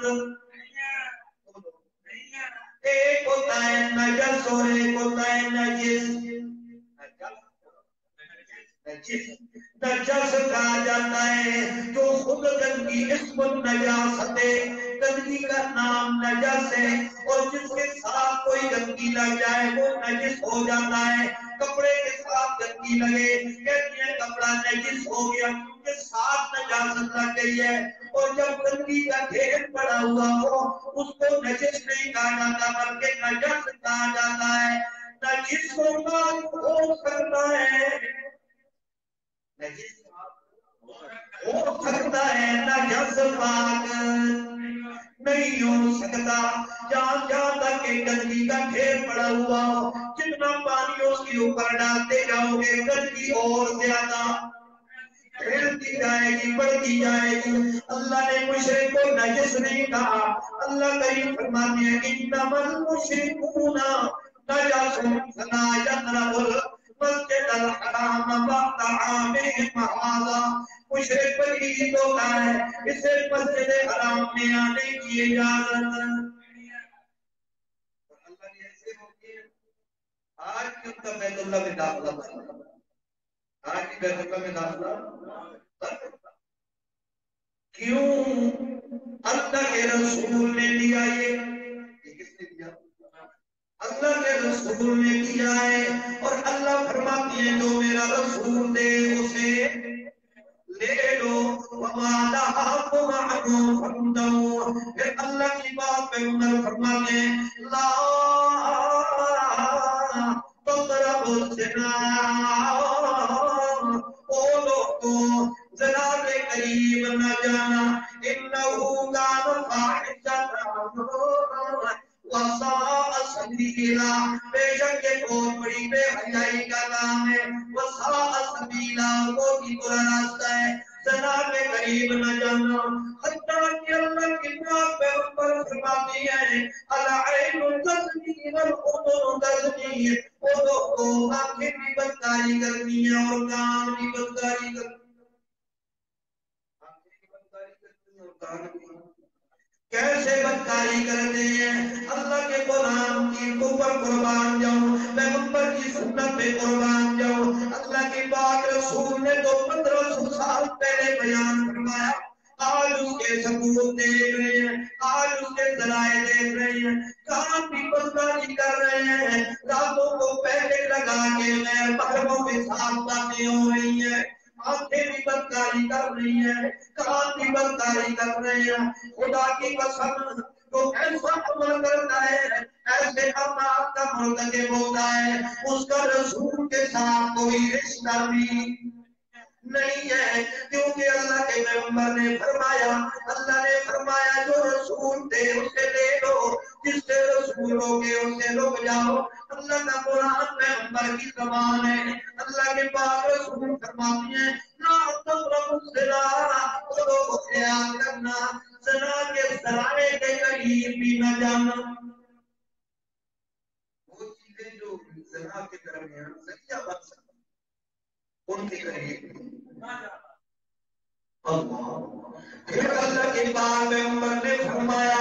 ایک ہوتا ہے نجس اور ایک ہوتا ہے نجس۔ نجس نجس کہا جاتا ہے جو خود گندگی، اسم النجاست ہے، گندگی کا نام نجس ہے، اور جس کے ساتھ کوئی گندگی لگ جائے وہ نجس ہو جاتا ہے۔ کپڑے کے ساتھ گندگی لگے کہتے ہیں کپڑا نجس ہو گیا، کے ساتھ نجاست لگ گئی ہے، اور جب گندگی کا ڈھیر پڑا ہوا ہو اس کو نجس نہیں کہا جاتا بلکہ نجس کہا جاتا ہے. نجس کو پاک ہو سکتا ہے, نجس ہو سکتا ہے, نجس پاک نہیں ہو سکتا. جہاں جہاں تک کہ گندگی کا ڈھیر پڑا ہوا ہو, جتنا پانی اس کے اوپر ڈالتے جاؤ گے گندگی اور زیادہ پھیلتی جائے گی, بڑھتی جائے گی. اللہ نے مشرک کو نجس نہیں کہا. اللہ کریم فرماتے ہیں انما المشرکون نجس فلا يقربوا المسجد الحرام بعد عامهم هذا. مشرک پر یہ تو کہا ہے اسے مسجد حرام میں آنے کی اجازت. اللہ نے ایسے روکے آج کی ان کا بیت اللہ میں داخلہ تھا, آج کی بیت اللہ میں داخلہ کیوں؟ اللہ کے رسول نے دیا. یہ کس نے دیا؟ اللہ کے رسول نے دیا ہے. اور اللہ فرماتی ہے جو میرا رسول دے اسے لے لو. وما نهاكم عنه فانتهوا. پھر اللہ کی بات پہ عمر فرماتے ہیں لا تقربوا الزنا. او لوگوں زنا کے قریب نہ جانا, انه كان فاحشة وساء سبیلا. بے شک یہ بہت بڑی بے حیائی کا کام ہے. وساء سبیلا, وہ بھی برا راستہ ہے. زنا کے قریب نہ جانا. حتیٰ کہ اللہ کی بات پہ اوپر فرماتی ہے العین تزنی والعذر تزنی. وہ لوگوں آنکھیں بھی بدکاری کرتی ہیں اور کان بھی بدکاری کرتی ہیں. آنکھیں بھی بدکاری کرتی ہیں اور کان بھی. کیسے بدکاری کرتے ہیں؟ اللہ کے قرآن کی اوپر قربان جاؤں, پیغمبر کی سنت پہ قربان جاؤں. اللہ کے پاک رسول نے تو پندرہ سو سال پہلے بیان فرمایا, آج اس کے ثبوت دیکھ رہے ہیں, آج اس کے ذرائع دیکھ رہے ہیں. کام بھی بدکاری کر رہے ہیں, راتوں کو پہلے لگا کے غیر محرموں کے ساتھ باتیں ہو رہی ہیں. آنکھیں بھی بدکاری کر رہی ہیں, کان بھی بدکاری کر رہے ہیں. خدا کی قسم تو ایسا عمل کرتا ہے, ایسے اعمال کا مرتکب ہوتا ہے, اس کا رسول کے ساتھ کوئی رشتہ بھی نہیں ہے. کیونکہ اللہ کے پیغمبر نے فرمایا, اللہ نے فرمایا جو رسول تھے اسے لے لو, جس سے رسول ہو گئے اسے رک جاؤ. اللہ کا قرآن پیغمبر کی زبان ہے. اللہ کے پاک رسول فرماتی ہیں لا تقربوا الزنا, لوگوں خیال کرنا زنا کے ذرائع کے قریب بھی نہ جانا. وہ چیزیں جو زنا کے درمیان ذریعہ بن سکتی ان کے قریب اللہ. پھر اللہ کے پاک پیغمبر نے فرمایا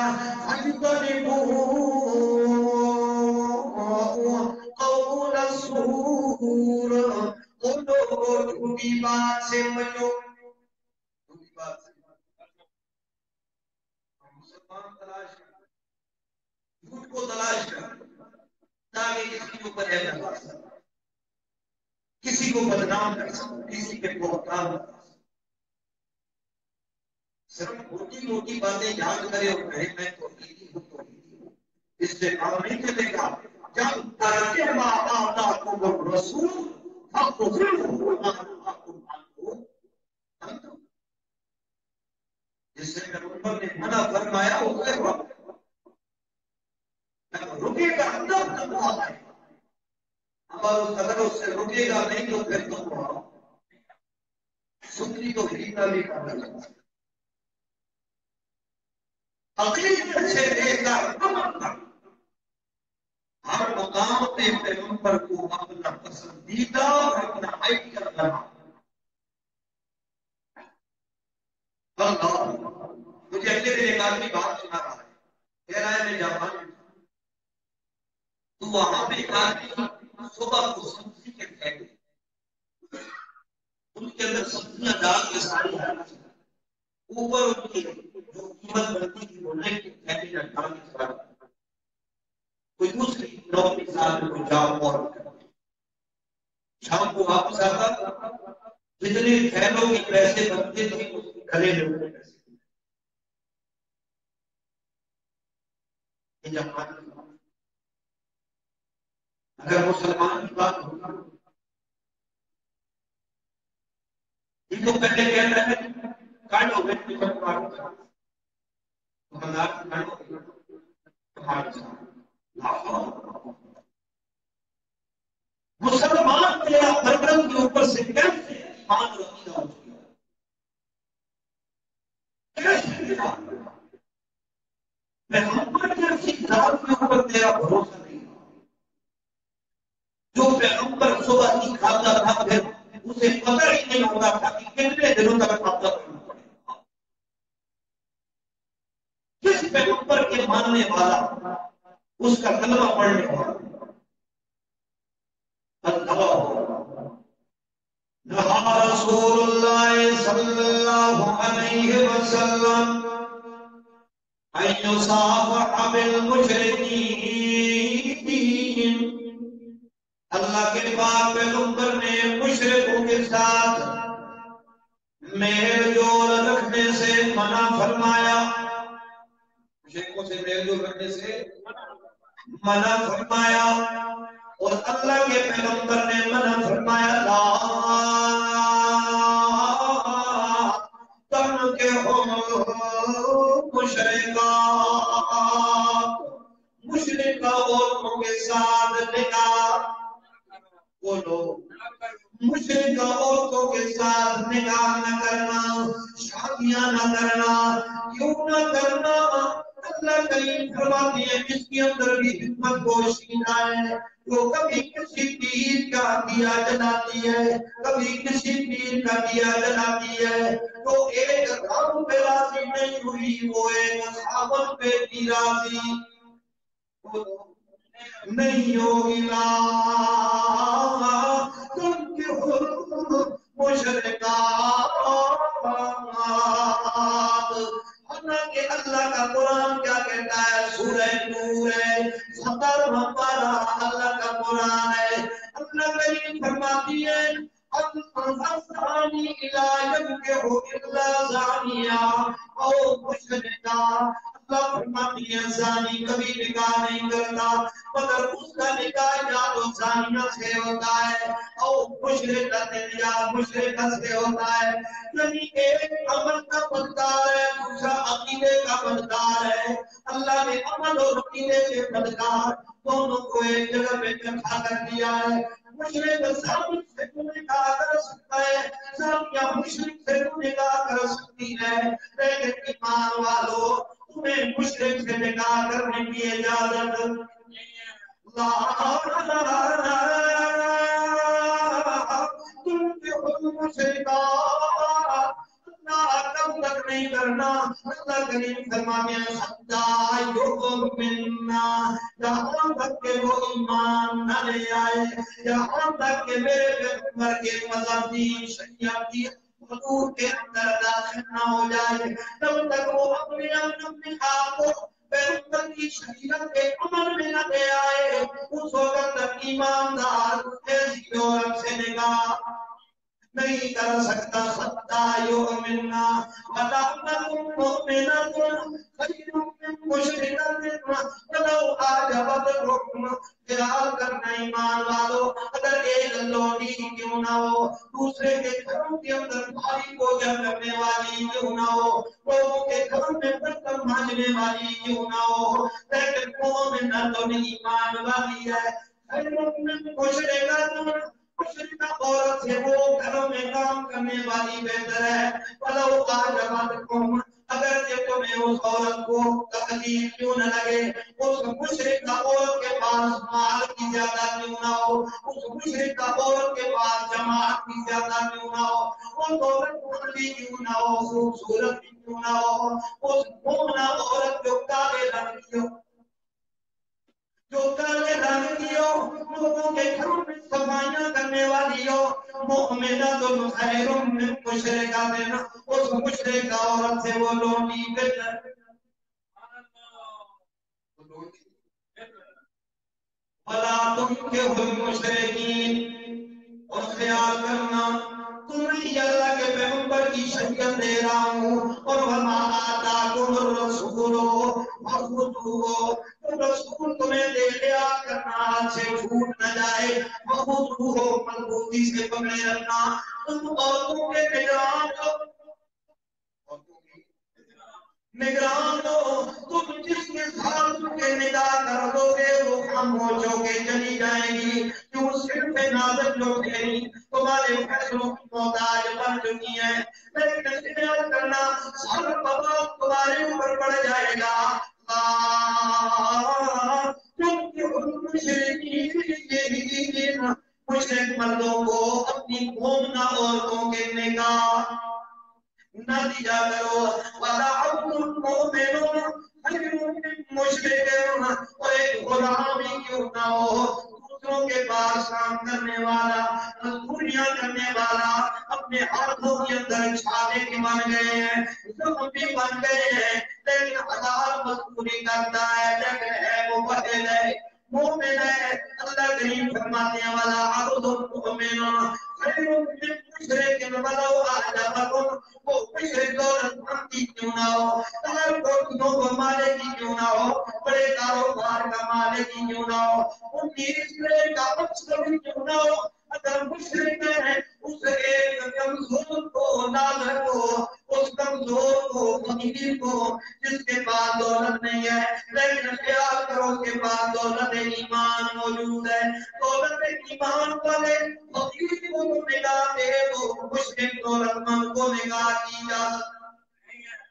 قول الزور, ان لوگوں جھوٹی بات سے بچو. جھوٹی بات سے مسلمان تلاش کر, جھوٹ کو تلاش کر تاکہ کسی کے اوپر اعتراض کر سکے, کسی کو بدنام کر سکے, کسی کے بہتان کر سکے. صرف موٹی موٹی باتیں یاد کرے اور کہے میں توحیدی ہوں توحیدی ہوں, اس سے کام نہیں چلے گا. جب ترکے ما آتاکم الرسول فخذوہ وما نہاکم عنہ, جس سے پیغمبر نے منع فرمایا اسے رکو. رکے گا تب تک وہ آئے گا, اور اگر اس سے رکے گا نہیں تو پھر تم سنی تو خریدنا بھی کرنا چاہتا. عقیدت سے لے کر عمل تک ہر مقام پہ پیغمبر کو اپنا پسندیدہ اور اپنا آئیڈیا بنا. اللہ مجھے اگلے دن ایک آدمی بات سنا رہا ہے, کہہ رہا ہے میں جاپان تو وہاں پہ ایک آدمی صبح کو سبزی کے کھیتے, ان کے اندر سبزیاں ڈال کے ساری اوپر ان کی جو قیمت بنتی تھی وہ نہیں کھیتی ڈال کے ساری کوئی دوسری نوکری ساتھ میں جاؤ اور شام کو واپس آتا, جتنے تھیلوں کے پیسے بنتے تھے اس کے گلے میں پیسے. یہ جماعت کی بات. اگر مسلمان کی بات ہوگا ان کو پہلے کہتا ہے کانڈ ہو گئے تو کانڈ دکاندار کانڈ ہو گئے مسلمان تیرا برکت کے اوپر سے کیسے ایمان رکھنا ہو کیسے پیغمبر کے اسی ذات کے اوپر تیرا بھروسہ نہیں جو پیغمبر صبح کی کھاتا تھا پھر اسے پتہ ہی نہیں ہوتا تھا کہ کتنے دنوں تک کھاتا کرنا پڑے گا. کس پیغمبر کے ماننے والا اس کا کلمہ پڑھنے والا نہا رسول اللہ صلی اللہ علیہ وسلم ان یصافح بالمشرکین. اللہ کے پاک پیغمبر نے مشرکوں کے ساتھ میل جول رکھنے سے منع فرمایا. مشرکوں سے میل جول رکھنے سے منع فرمایا اور اللہ کے پیغمبر نے منع فرمایا لا تنکحوا مشرکات. مشرکہ عورتوں کے ساتھ نکاح بولو مشرکہ عورتوں کے ساتھ نکاح نہ کرنا شادیاں نہ کرنا کیوں نہ کرنا. اللہ کریم فرماتے ہیں جس کے اندر بھی حکمت پوشیدہ ہے وہ کبھی کسی پیر کا دیا جلاتی ہے کبھی کسی پیر کا دیا جلاتی ہے تو ایک رب پہ راضی نہیں ہوئی وہ ایک صحابت پہ بھی راضی نہیں ہوگی. لا تنکحوا مشرکات. حالانکہ اللہ کا قرآن کیا کہتا ہے سورہ نور ہے سترواں پارہ اللہ کا قرآن ہے. اللہ کریم فرماتی ہے الزانی الا ينكحوا الا زانیہ او مشرکہ. اللہ فرماتی ہے زانی کبھی نکاح نہیں کرتا مگر اس کا نکاح یا تو زانیہ سے ہوتا ہے او مشرکہ یا مشرکہ سے ہوتا ہے. یعنی ایک عمل کا بدکار ہے دوسرا عقیدے کا بدکار ہے. اللہ نے عمل اور عقیدے کے بدکار دونوں کو ایک جگہ پہ اکٹھا کر دیا ہے. مشرک زانی سے نکاح کر سکتا ہے زانیہ مشرک سے نکاح کر سکتی ہے لیکن ایمان والو تمہیں مشرک سے نکاح کرنے کی اجازت لا تنکحوا المشرکات. کب تک نہیں کرنا. اللہ کریم فرماتے ہیں حتی یؤمننا یہاں تک کہ وہ ایمان نہ لے آئے یہاں تک کہ میرے پیغمبر کے مذہب دین شریعت کی حضور کے اندر داخل نہ ہو جائے تب تک وہ اپنے اپنے آپ کو پیغمبر کی شریعت کے عمل میں نہ لے آئے. اس وقت تک ایماندار ایسی عورت سے نکاح نہیں کر سکتا. حتی یؤمننا ولعنت مؤمنۃ خیر من مشرکۃ ولو اعجبتکم. خیال کرنا ایمان والو اگر ایک لونڈی کیوں نہ ہو دوسرے کے گھروں کے اندر بھاری بوجھا کرنے والی کیوں نہ ہو لوگوں کے گھروں میں برتن مانجنے والی کیوں نہ ہو لیکن مومنہ تو ایمان والی ہے. خیر من مشرکۃ مشرکہ عورت سے وہ گھروں میں کام کرنے والی بہتر ہے. ولو اعجبتکم اگر یہ تمہیں اس عورت کو تکلیف کیوں نہ لگے اس مشرکہ عورت کے پاس مال کی زیادہ کیوں نہ ہو اس مشرکہ عورت کے پاس جماعت کی زیادہ کیوں نہ ہو وہ عورت بڑی کیوں نہ ہو خوبصورت کیوں نہ ہو اس مومنہ عورت جو کالے رنگ کی ہو جو کالے رنگ کی ہو لوگوں کے گھروں میں صفائیاں کرنے والی ہو مومنہ تو خیر من مشرکہ دینا اس مشرکہ عورت سے وہ لونڈی بہتر. وَلَا تُنكِحُوا الْمُشْرِكِينَ. اور خیال کرنا تم نہیں اللہ کے پیغمبر کی شریعت دے رہا ہوں اور وما آتاکم الرسول فخذوہ، رسول تمہیں دے لیا کرنا سے چھوٹ نہ جائے، فخذوہ مضبوطی سے پکڑے رکھنا۔ تم عورتوں کے نگران ہو، نگران ہو، تم جس کے ساتھ کے نگاہ کر دو گے وہ خاموشوں کے چلی جائیں گی، کیوں صرف نازک جو تھے تمہارے فیصلوں کی محتاج بن چکی ہیں، لیکن استعمال کرنا سر بابا تمہارے اوپر پڑ جائے گا۔ مشرک مردوں کو اپنی مومنہ عورتوں کے نگاہ نہ دیا کرو، وَلَا عَبْدٌ مُؤْمِنٌ خَيْرٌ مِّن مُّشْرِكٍ، اور ایک غلام ہی کیوں نہ ہو دوسروں کے پاس کام کرنے والا، مزدوریاں کرنے والا، اپنے ہاتھوں کے اندر چھالے کے بن گئے ہیں، زخم بھی بن گئے ہیں، لیکن حلال مزدوری کرتا ہے، لیکن ہے وہ وحید ہے، مومن ہے۔ اللہ کریم فرماتے ہیں وَلَا عَبْدٌ مُؤْمِنٌ خَيْرٌ مِّن مُّشْرِكٍ وَلَوْ أَعْجَبَكُمْ، وہ مشرک دولت مندی کیوں نہ ہو، اگر کوٹیوں کو مالے کی کیوں نہ ہو، بڑے کاروبار کا مالے کی کیوں نہ ہو، ان کی اسرے کا مقصد کیوں نہ ہو، اگر مشرک ہے اس ایک کمزور کو نازک کو، اس کمزور کو فقیر کو جس کے پاس دولت نہیں ہے لیکن خیال کرو اس کے پاس دولت ایمان موجود ہے، دولت ایمان والے فقیر کو نگاہ دے تو مشرک دولت مند کو نگاہ کی اجازت نہیں ہے۔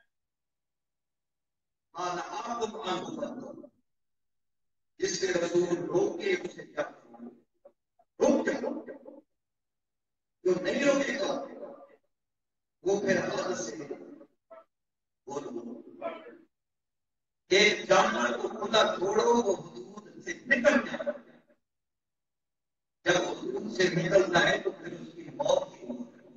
آنہاکم عنہ، جس کے رسول روکے اسے کیا روک جاؤ، جو نہیں روکے گا وہ پھر حد سے بولو۔ ایک جانور کو کھلا چھوڑو وہ حدود سے نکل جائے، جب حدود سے نکلتا ہے تو پھر اس کی موت ہی ہوتی ہے۔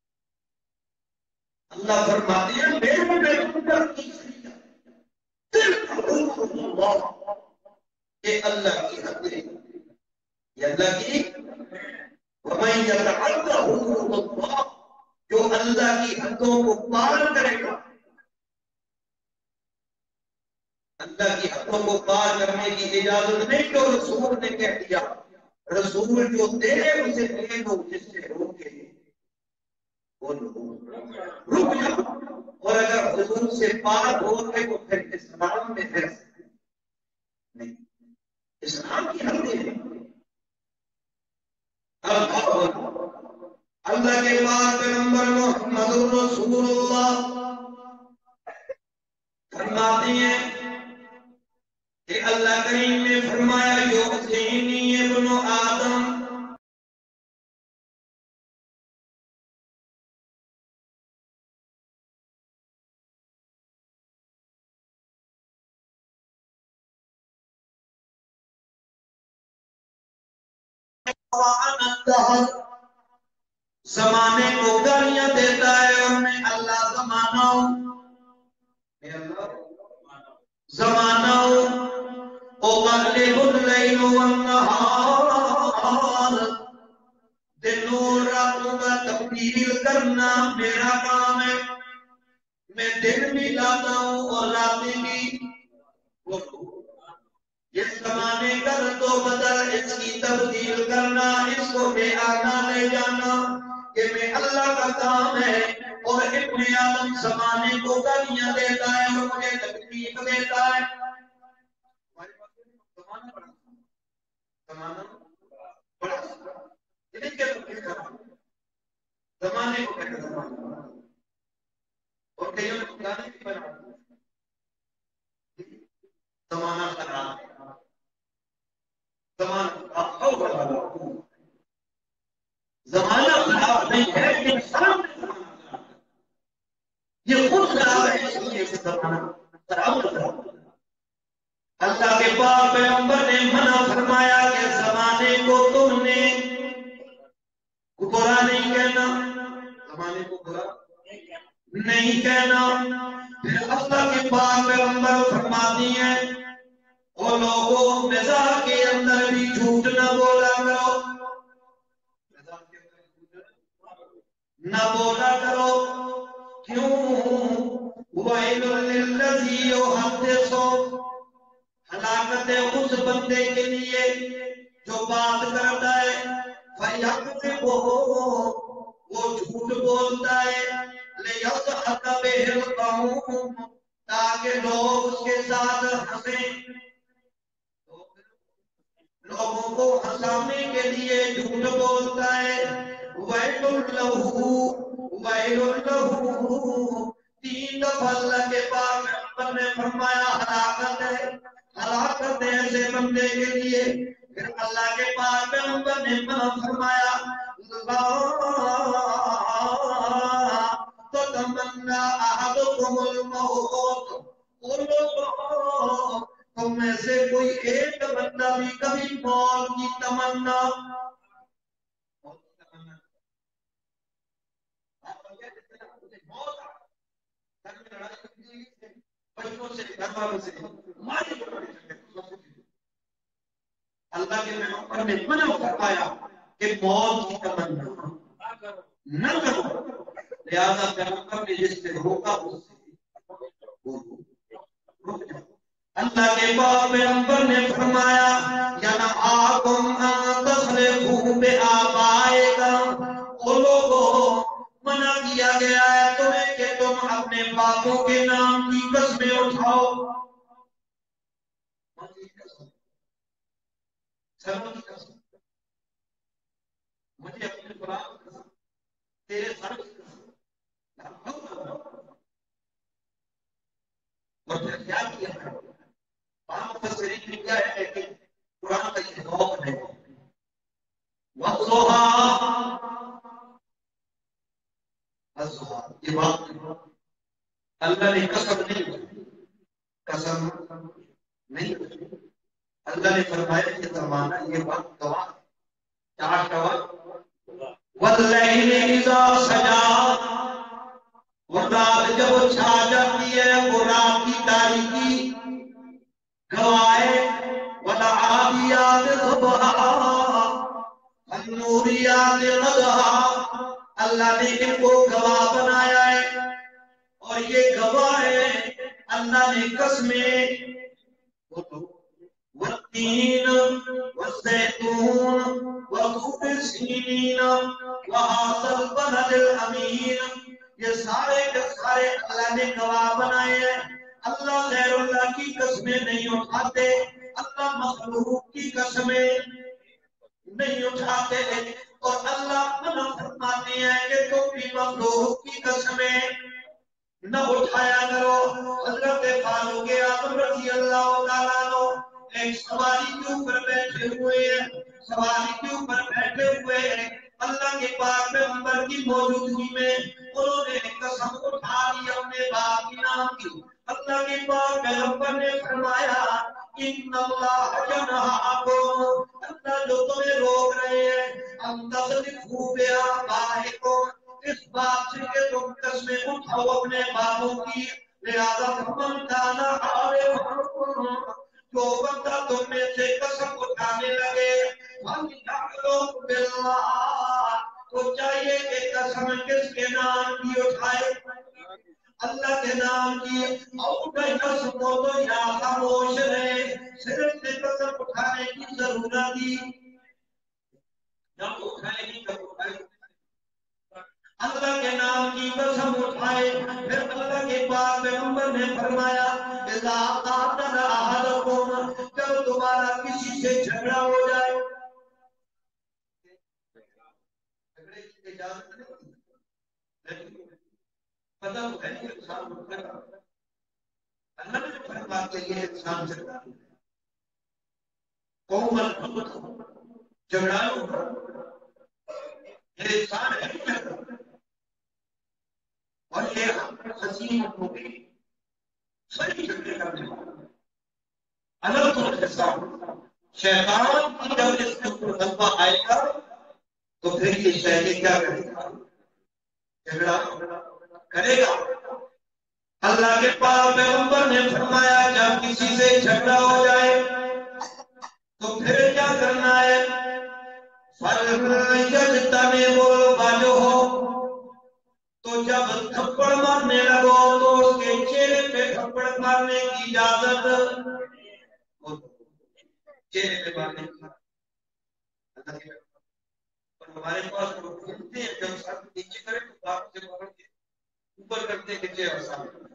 اللہ فرماتے ہیں میرے پیغمبر کی صرف حدود اللہ، یہ اللہ کی حدیں، یہ اللہ کی وَمَن يَتَعَدَّ حُدُودَ اللَّهِ، جو اللہ کی حدوں کو پار کرے گا، اللہ کی حدوں کو پار کرنے کی اجازت نہیں جو رسول نے کہہ دیا، رسول جو دے اسے دے دو، جس سے روکے وہ رک جاؤ، اور اگر حضور سے پار ہو گئے تو پھر اسلام میں پھر نہیں، اسلام کی حدیں ہیں۔ اللہ کے بعد پیغمبر محمد رسول اللہ فرماتے ہیں کہ اللہ کریم نے فرمایا یؤذینی ابن آدم، زمانے کو گالیاں دیتا ہے اور میں اللہ زمانہ ہوں، زمانہ ہوں، اغلب اللیل والنہار، دن اور راتوں کا تبدیل کرنا میرا کام ہے، میں دن بھی لاتا ہوں اور راتیں بھی۔ اس زمانے کا رد و بدل، اس کی تبدیل کرنا، اس کو بے آنا لے جانا، یہ میں اللہ کا کام ہے۔ اور ابن آدم زمانے کو گالیاں دیتا ہے اور مجھے تکلیف دیتا ہے۔ زمانہ بڑا لیکن کیا تکلیف کرنا زمانے کو کہنا زمانہ، اور کئیوں نے گانے بھی بنا زمانہ خراب ہے، زمانہ زمانہ خراب نہیں ہے، انسان یہ خود خراب ہے، اس لیے زمانہ خراب ہے۔ اللہ کے پاک پیغمبر نے منع فرمایا کہ زمانے کو تم نے برا نہیں کہنا، زمانے کو برا نہیں کہنا۔ پھر اللہ کے پاک پیغمبر فرماتی ہیں وہ لوگوں مزاح کے اندر بھی جھوٹ نہ بولا کرو، نہ بولا کرو، کیوں وَيْلٌ لِّلَّذِي يُحَدِّثُ ہلاکت ہے اس بندے کے لیے جو بات کرتا ہے فَيَكْذِبُ وہ جھوٹ بولتا ہے لِيَضْحَكَ بِهِ الْقَوْمُ تاکہ لوگ اس کے ساتھ ہنسیں لوگوں کو ہنسانے کے لیے جھوٹ بولتا ہے وَيْلٌ لَهُ وَيْلٌ لَهُ تین دفعہ اللہ کے پاک پیغمبر نے فرمایا ہلاکت ہے ہلاکت ہے ایسے بندے کے لیے پھر اللہ کے پاک پیغمبر نے منع فرمایا لا تتمنى احدكم الموت تم میں سے کوئی ایک بندہ بھی کبھی موت کی تمنا اللہ کے پیغمبر نے منع فرمایا کہ موت کی تمنا نہ کرو لہذا پیغمبر نے جس سے روکا اس سے اللہ کے پاک پیغمبر نے فرمایا ینہاکم ان تخلفوا بآبائکم وہ لوگوں منع کیا گیا ہے تمہیں کہ تم اپنے باپوں کے نام کی قسمیں اٹھاؤ مجھے اپنے قرآن تیرے سر اور پھر کیا کیا ہے وہاں مفسرین نے کیا ہے کہ قرآن کا یہ ذوق ہے وَالضُّحَىٰ الضُّحَىٰ یہ بات اللہ نے قسم نہیں قسم نہیں اللہ نے فرمایا کہ زمانہ یہ وقت گواہ کیا گواہ وَاللَّيْلِ إِذَا سَجَىٰ وہ رات جب چھا جاتی ہے وہ رات کی تاریکی گواہ وَالْعَادِيَاتِ ضَبْحًا فَالنُّورِيَاتِ قَدْحًا اللہ نے ان کو گواہ بنایا ہے اور یہ گواہ ہے اللہ نے قسمیں والتین والزیتون وطور سینین وهذا البلد الامین یہ سارے کے سارے اللہ نے گواہ بنائے ہیں اللہ غیر اللہ کی قسمیں نہیں اٹھاتے اللہ مخلوق کی قسمیں نہیں اٹھاتے اور اللہ منع فرماتے ہیں کہ تم بھی مخلوق کی قسمیں نہ اٹھایا کرو حضرت فاروق اعظم رضی اللہ تعالیٰ عنہ ایک سواری کے اوپر بیٹھے ہوئے ہیں سواری کے اوپر بیٹھے ہوئے ہیں اللہ کے پاک پیغمبر کی موجودگی میں انہوں نے قسم اٹھا لی اپنے باپ کے نام کی اللہ کے پاک پیغمبر نے فرمایا ان اللہ ینہاکم اللہ جو تمہیں روک رہے ہیں ان تخلفوا بآبائکم اس بات سے کہ تم قسمیں اٹھاؤ اپنے باپوں کی لہذا من کان عارفا جو بندہ تم میں سے قسم اٹھانے لگے فَلْيَحْلِفْ بِاللَّهِ تو چاہیے کہ قسم کس کے نام کی اٹھائے اللہ کے نام کی اور قسم کو تو یا خاموش رہے صرف سے قسم اٹھانے کی ضرورت تھی جب اٹھائے گی جب اٹھائے اللہ کے نام کی قسم اٹھائے پھر اللہ کے پاک پیغمبر نے فرمایا اذا قاتل احدکم جب تمہارا کسی سے جھگڑا ہو جائے جھگڑے کی اجازت نہیں پتہ تو ہے کہ انسان مطلق اللہ نے فرماتے یہ انسان جھگڑا قوم الحمد جھگڑا یہ انسان ہے اور یہ حسین ہوگی صحیح جھگڑے کرنے والا الگ تو حساب شیطان کی جب اس کے اوپر غلبہ آئے گا تو پھر یہ شیطان کیا کرے گا جھگڑا کرے گا اللہ کے پاک پیغمبر نے فرمایا جب کسی سے جھگڑا ہو جائے تو پھر کیا کرنا ہے فَلْيَجْتَنِبُوا الْفَجْوَ تو جب جب تھپڑ مارنے لگو تو اس کے چہرے پہ تھپڑ مارنے کی اجازت چہرے پہ مارنے کی اور ہمارے پاس لوگ گھومتے ہیں جب ساتھ نیچے کرے تو باپ سے پکڑ کے اوپر کرتے کہ چہرہ سامنے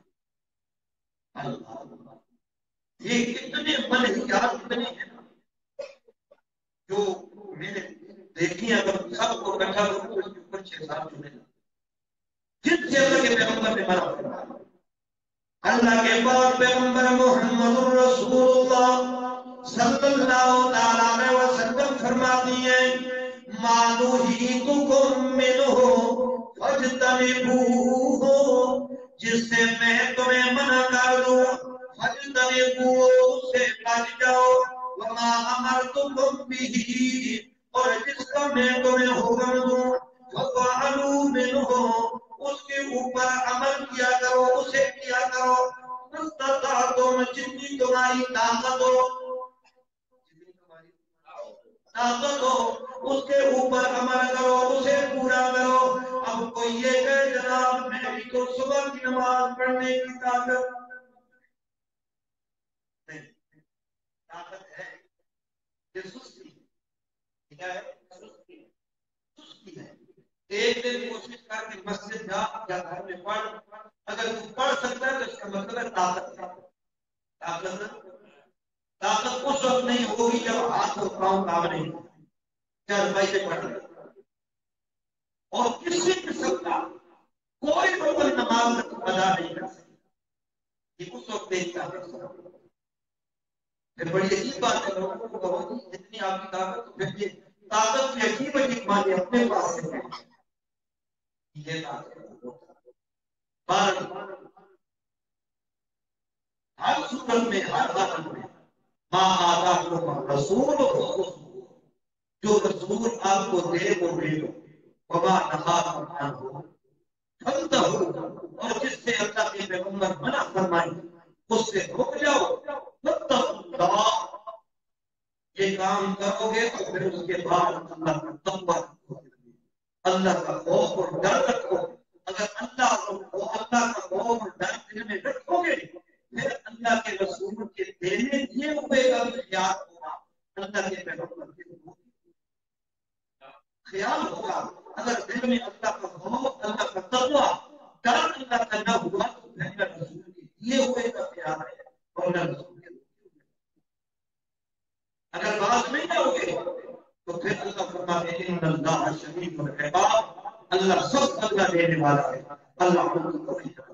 اللہ یہ کتنے منحیات اتنے ہیں جو میں نے دیکھی اگر سب کو اکٹھا کروں تو اس کے اوپر چھ سات چنے جس سے اللہ کے پیغمبر نے منع فرمایا اللہ کے پاک پیغمبر محمد رسول اللہ صلی اللہ تعالی علیہ وسلم فرماتی ہیں ما نهیتکم منہ فاجتنبوہ جس سے میں تمہیں منع کر دوں فاجتنبوہ اس سے بچ جاؤ وما امرتکم بہ اور جس کا میں تمہیں حکم دوں ففعلوا منہ اس کے اوپر عمل کیا کرو اسے کیا کرو استطعتم جتنی تمہاری طاقت ہو طاقت ہو اس کے اوپر عمل کرو اسے پورا کرو اب کوئی یہ کہ جناب میں بھی تو صبح کی نماز پڑھنے کی طاقت نہیں طاقت ہے یہ سستی کیا ہے سستی سستی ہے ایک دن کوشش کر کے مسجد جا یا گھر میں پڑھ اگر تو پڑھ سکتا ہے تو اس کا مطلب ہے طاقت ہے طاقت طاقت اس وقت نہیں ہوگی جب ہاتھ اور پاؤں کام نہیں چار بھائی سے پڑھ رہے اور کسی قسم کا کوئی رکن نماز ادا نہیں کر سکتا یہ اس وقت نہیں کر سکتا پھر بڑی عجیب بات ہے لوگوں کو کہو جتنی آپ کی طاقت تو پھر یہ طاقت کی عجیب عجیب مانے اپنے پاس سے ہے یہ طاقت ہر صورت میں ہر حالت میں ماں آتا کو رسول جو رسول آپ کو دے وہ دے دو وما نہاکم عنہ فانتہوا اور جس سے اللہ کے پیغمبر منع فرمائیں اس سے رک جاؤ واتقوا اللہ یہ کام کرو گے تو پھر اس کے بعد اللہ کا تقویٰ اللہ کا خوف اور ڈر رکھو اگر اللہ کو اللہ کا خوف اور ڈر دل میں رکھو گے پھر اللہ کے رسول کے دینے دیے ہوئے کا بھی خیال ہوگا اللہ کے پیغمبر کے خیال ہوگا اگر دل میں اللہ کا خوف اللہ کا تقویٰ ڈر اللہ کا نہ ہوا تو پھر رسول کے دیے ہوئے کا خیال ہے اور نہ رسول کے اگر بات نہیں ہوگی تو پھر اللہ فرماتے ہیں ان اللہ شدید العقاب اللہ سخت سزا دینے والا ہے اللہ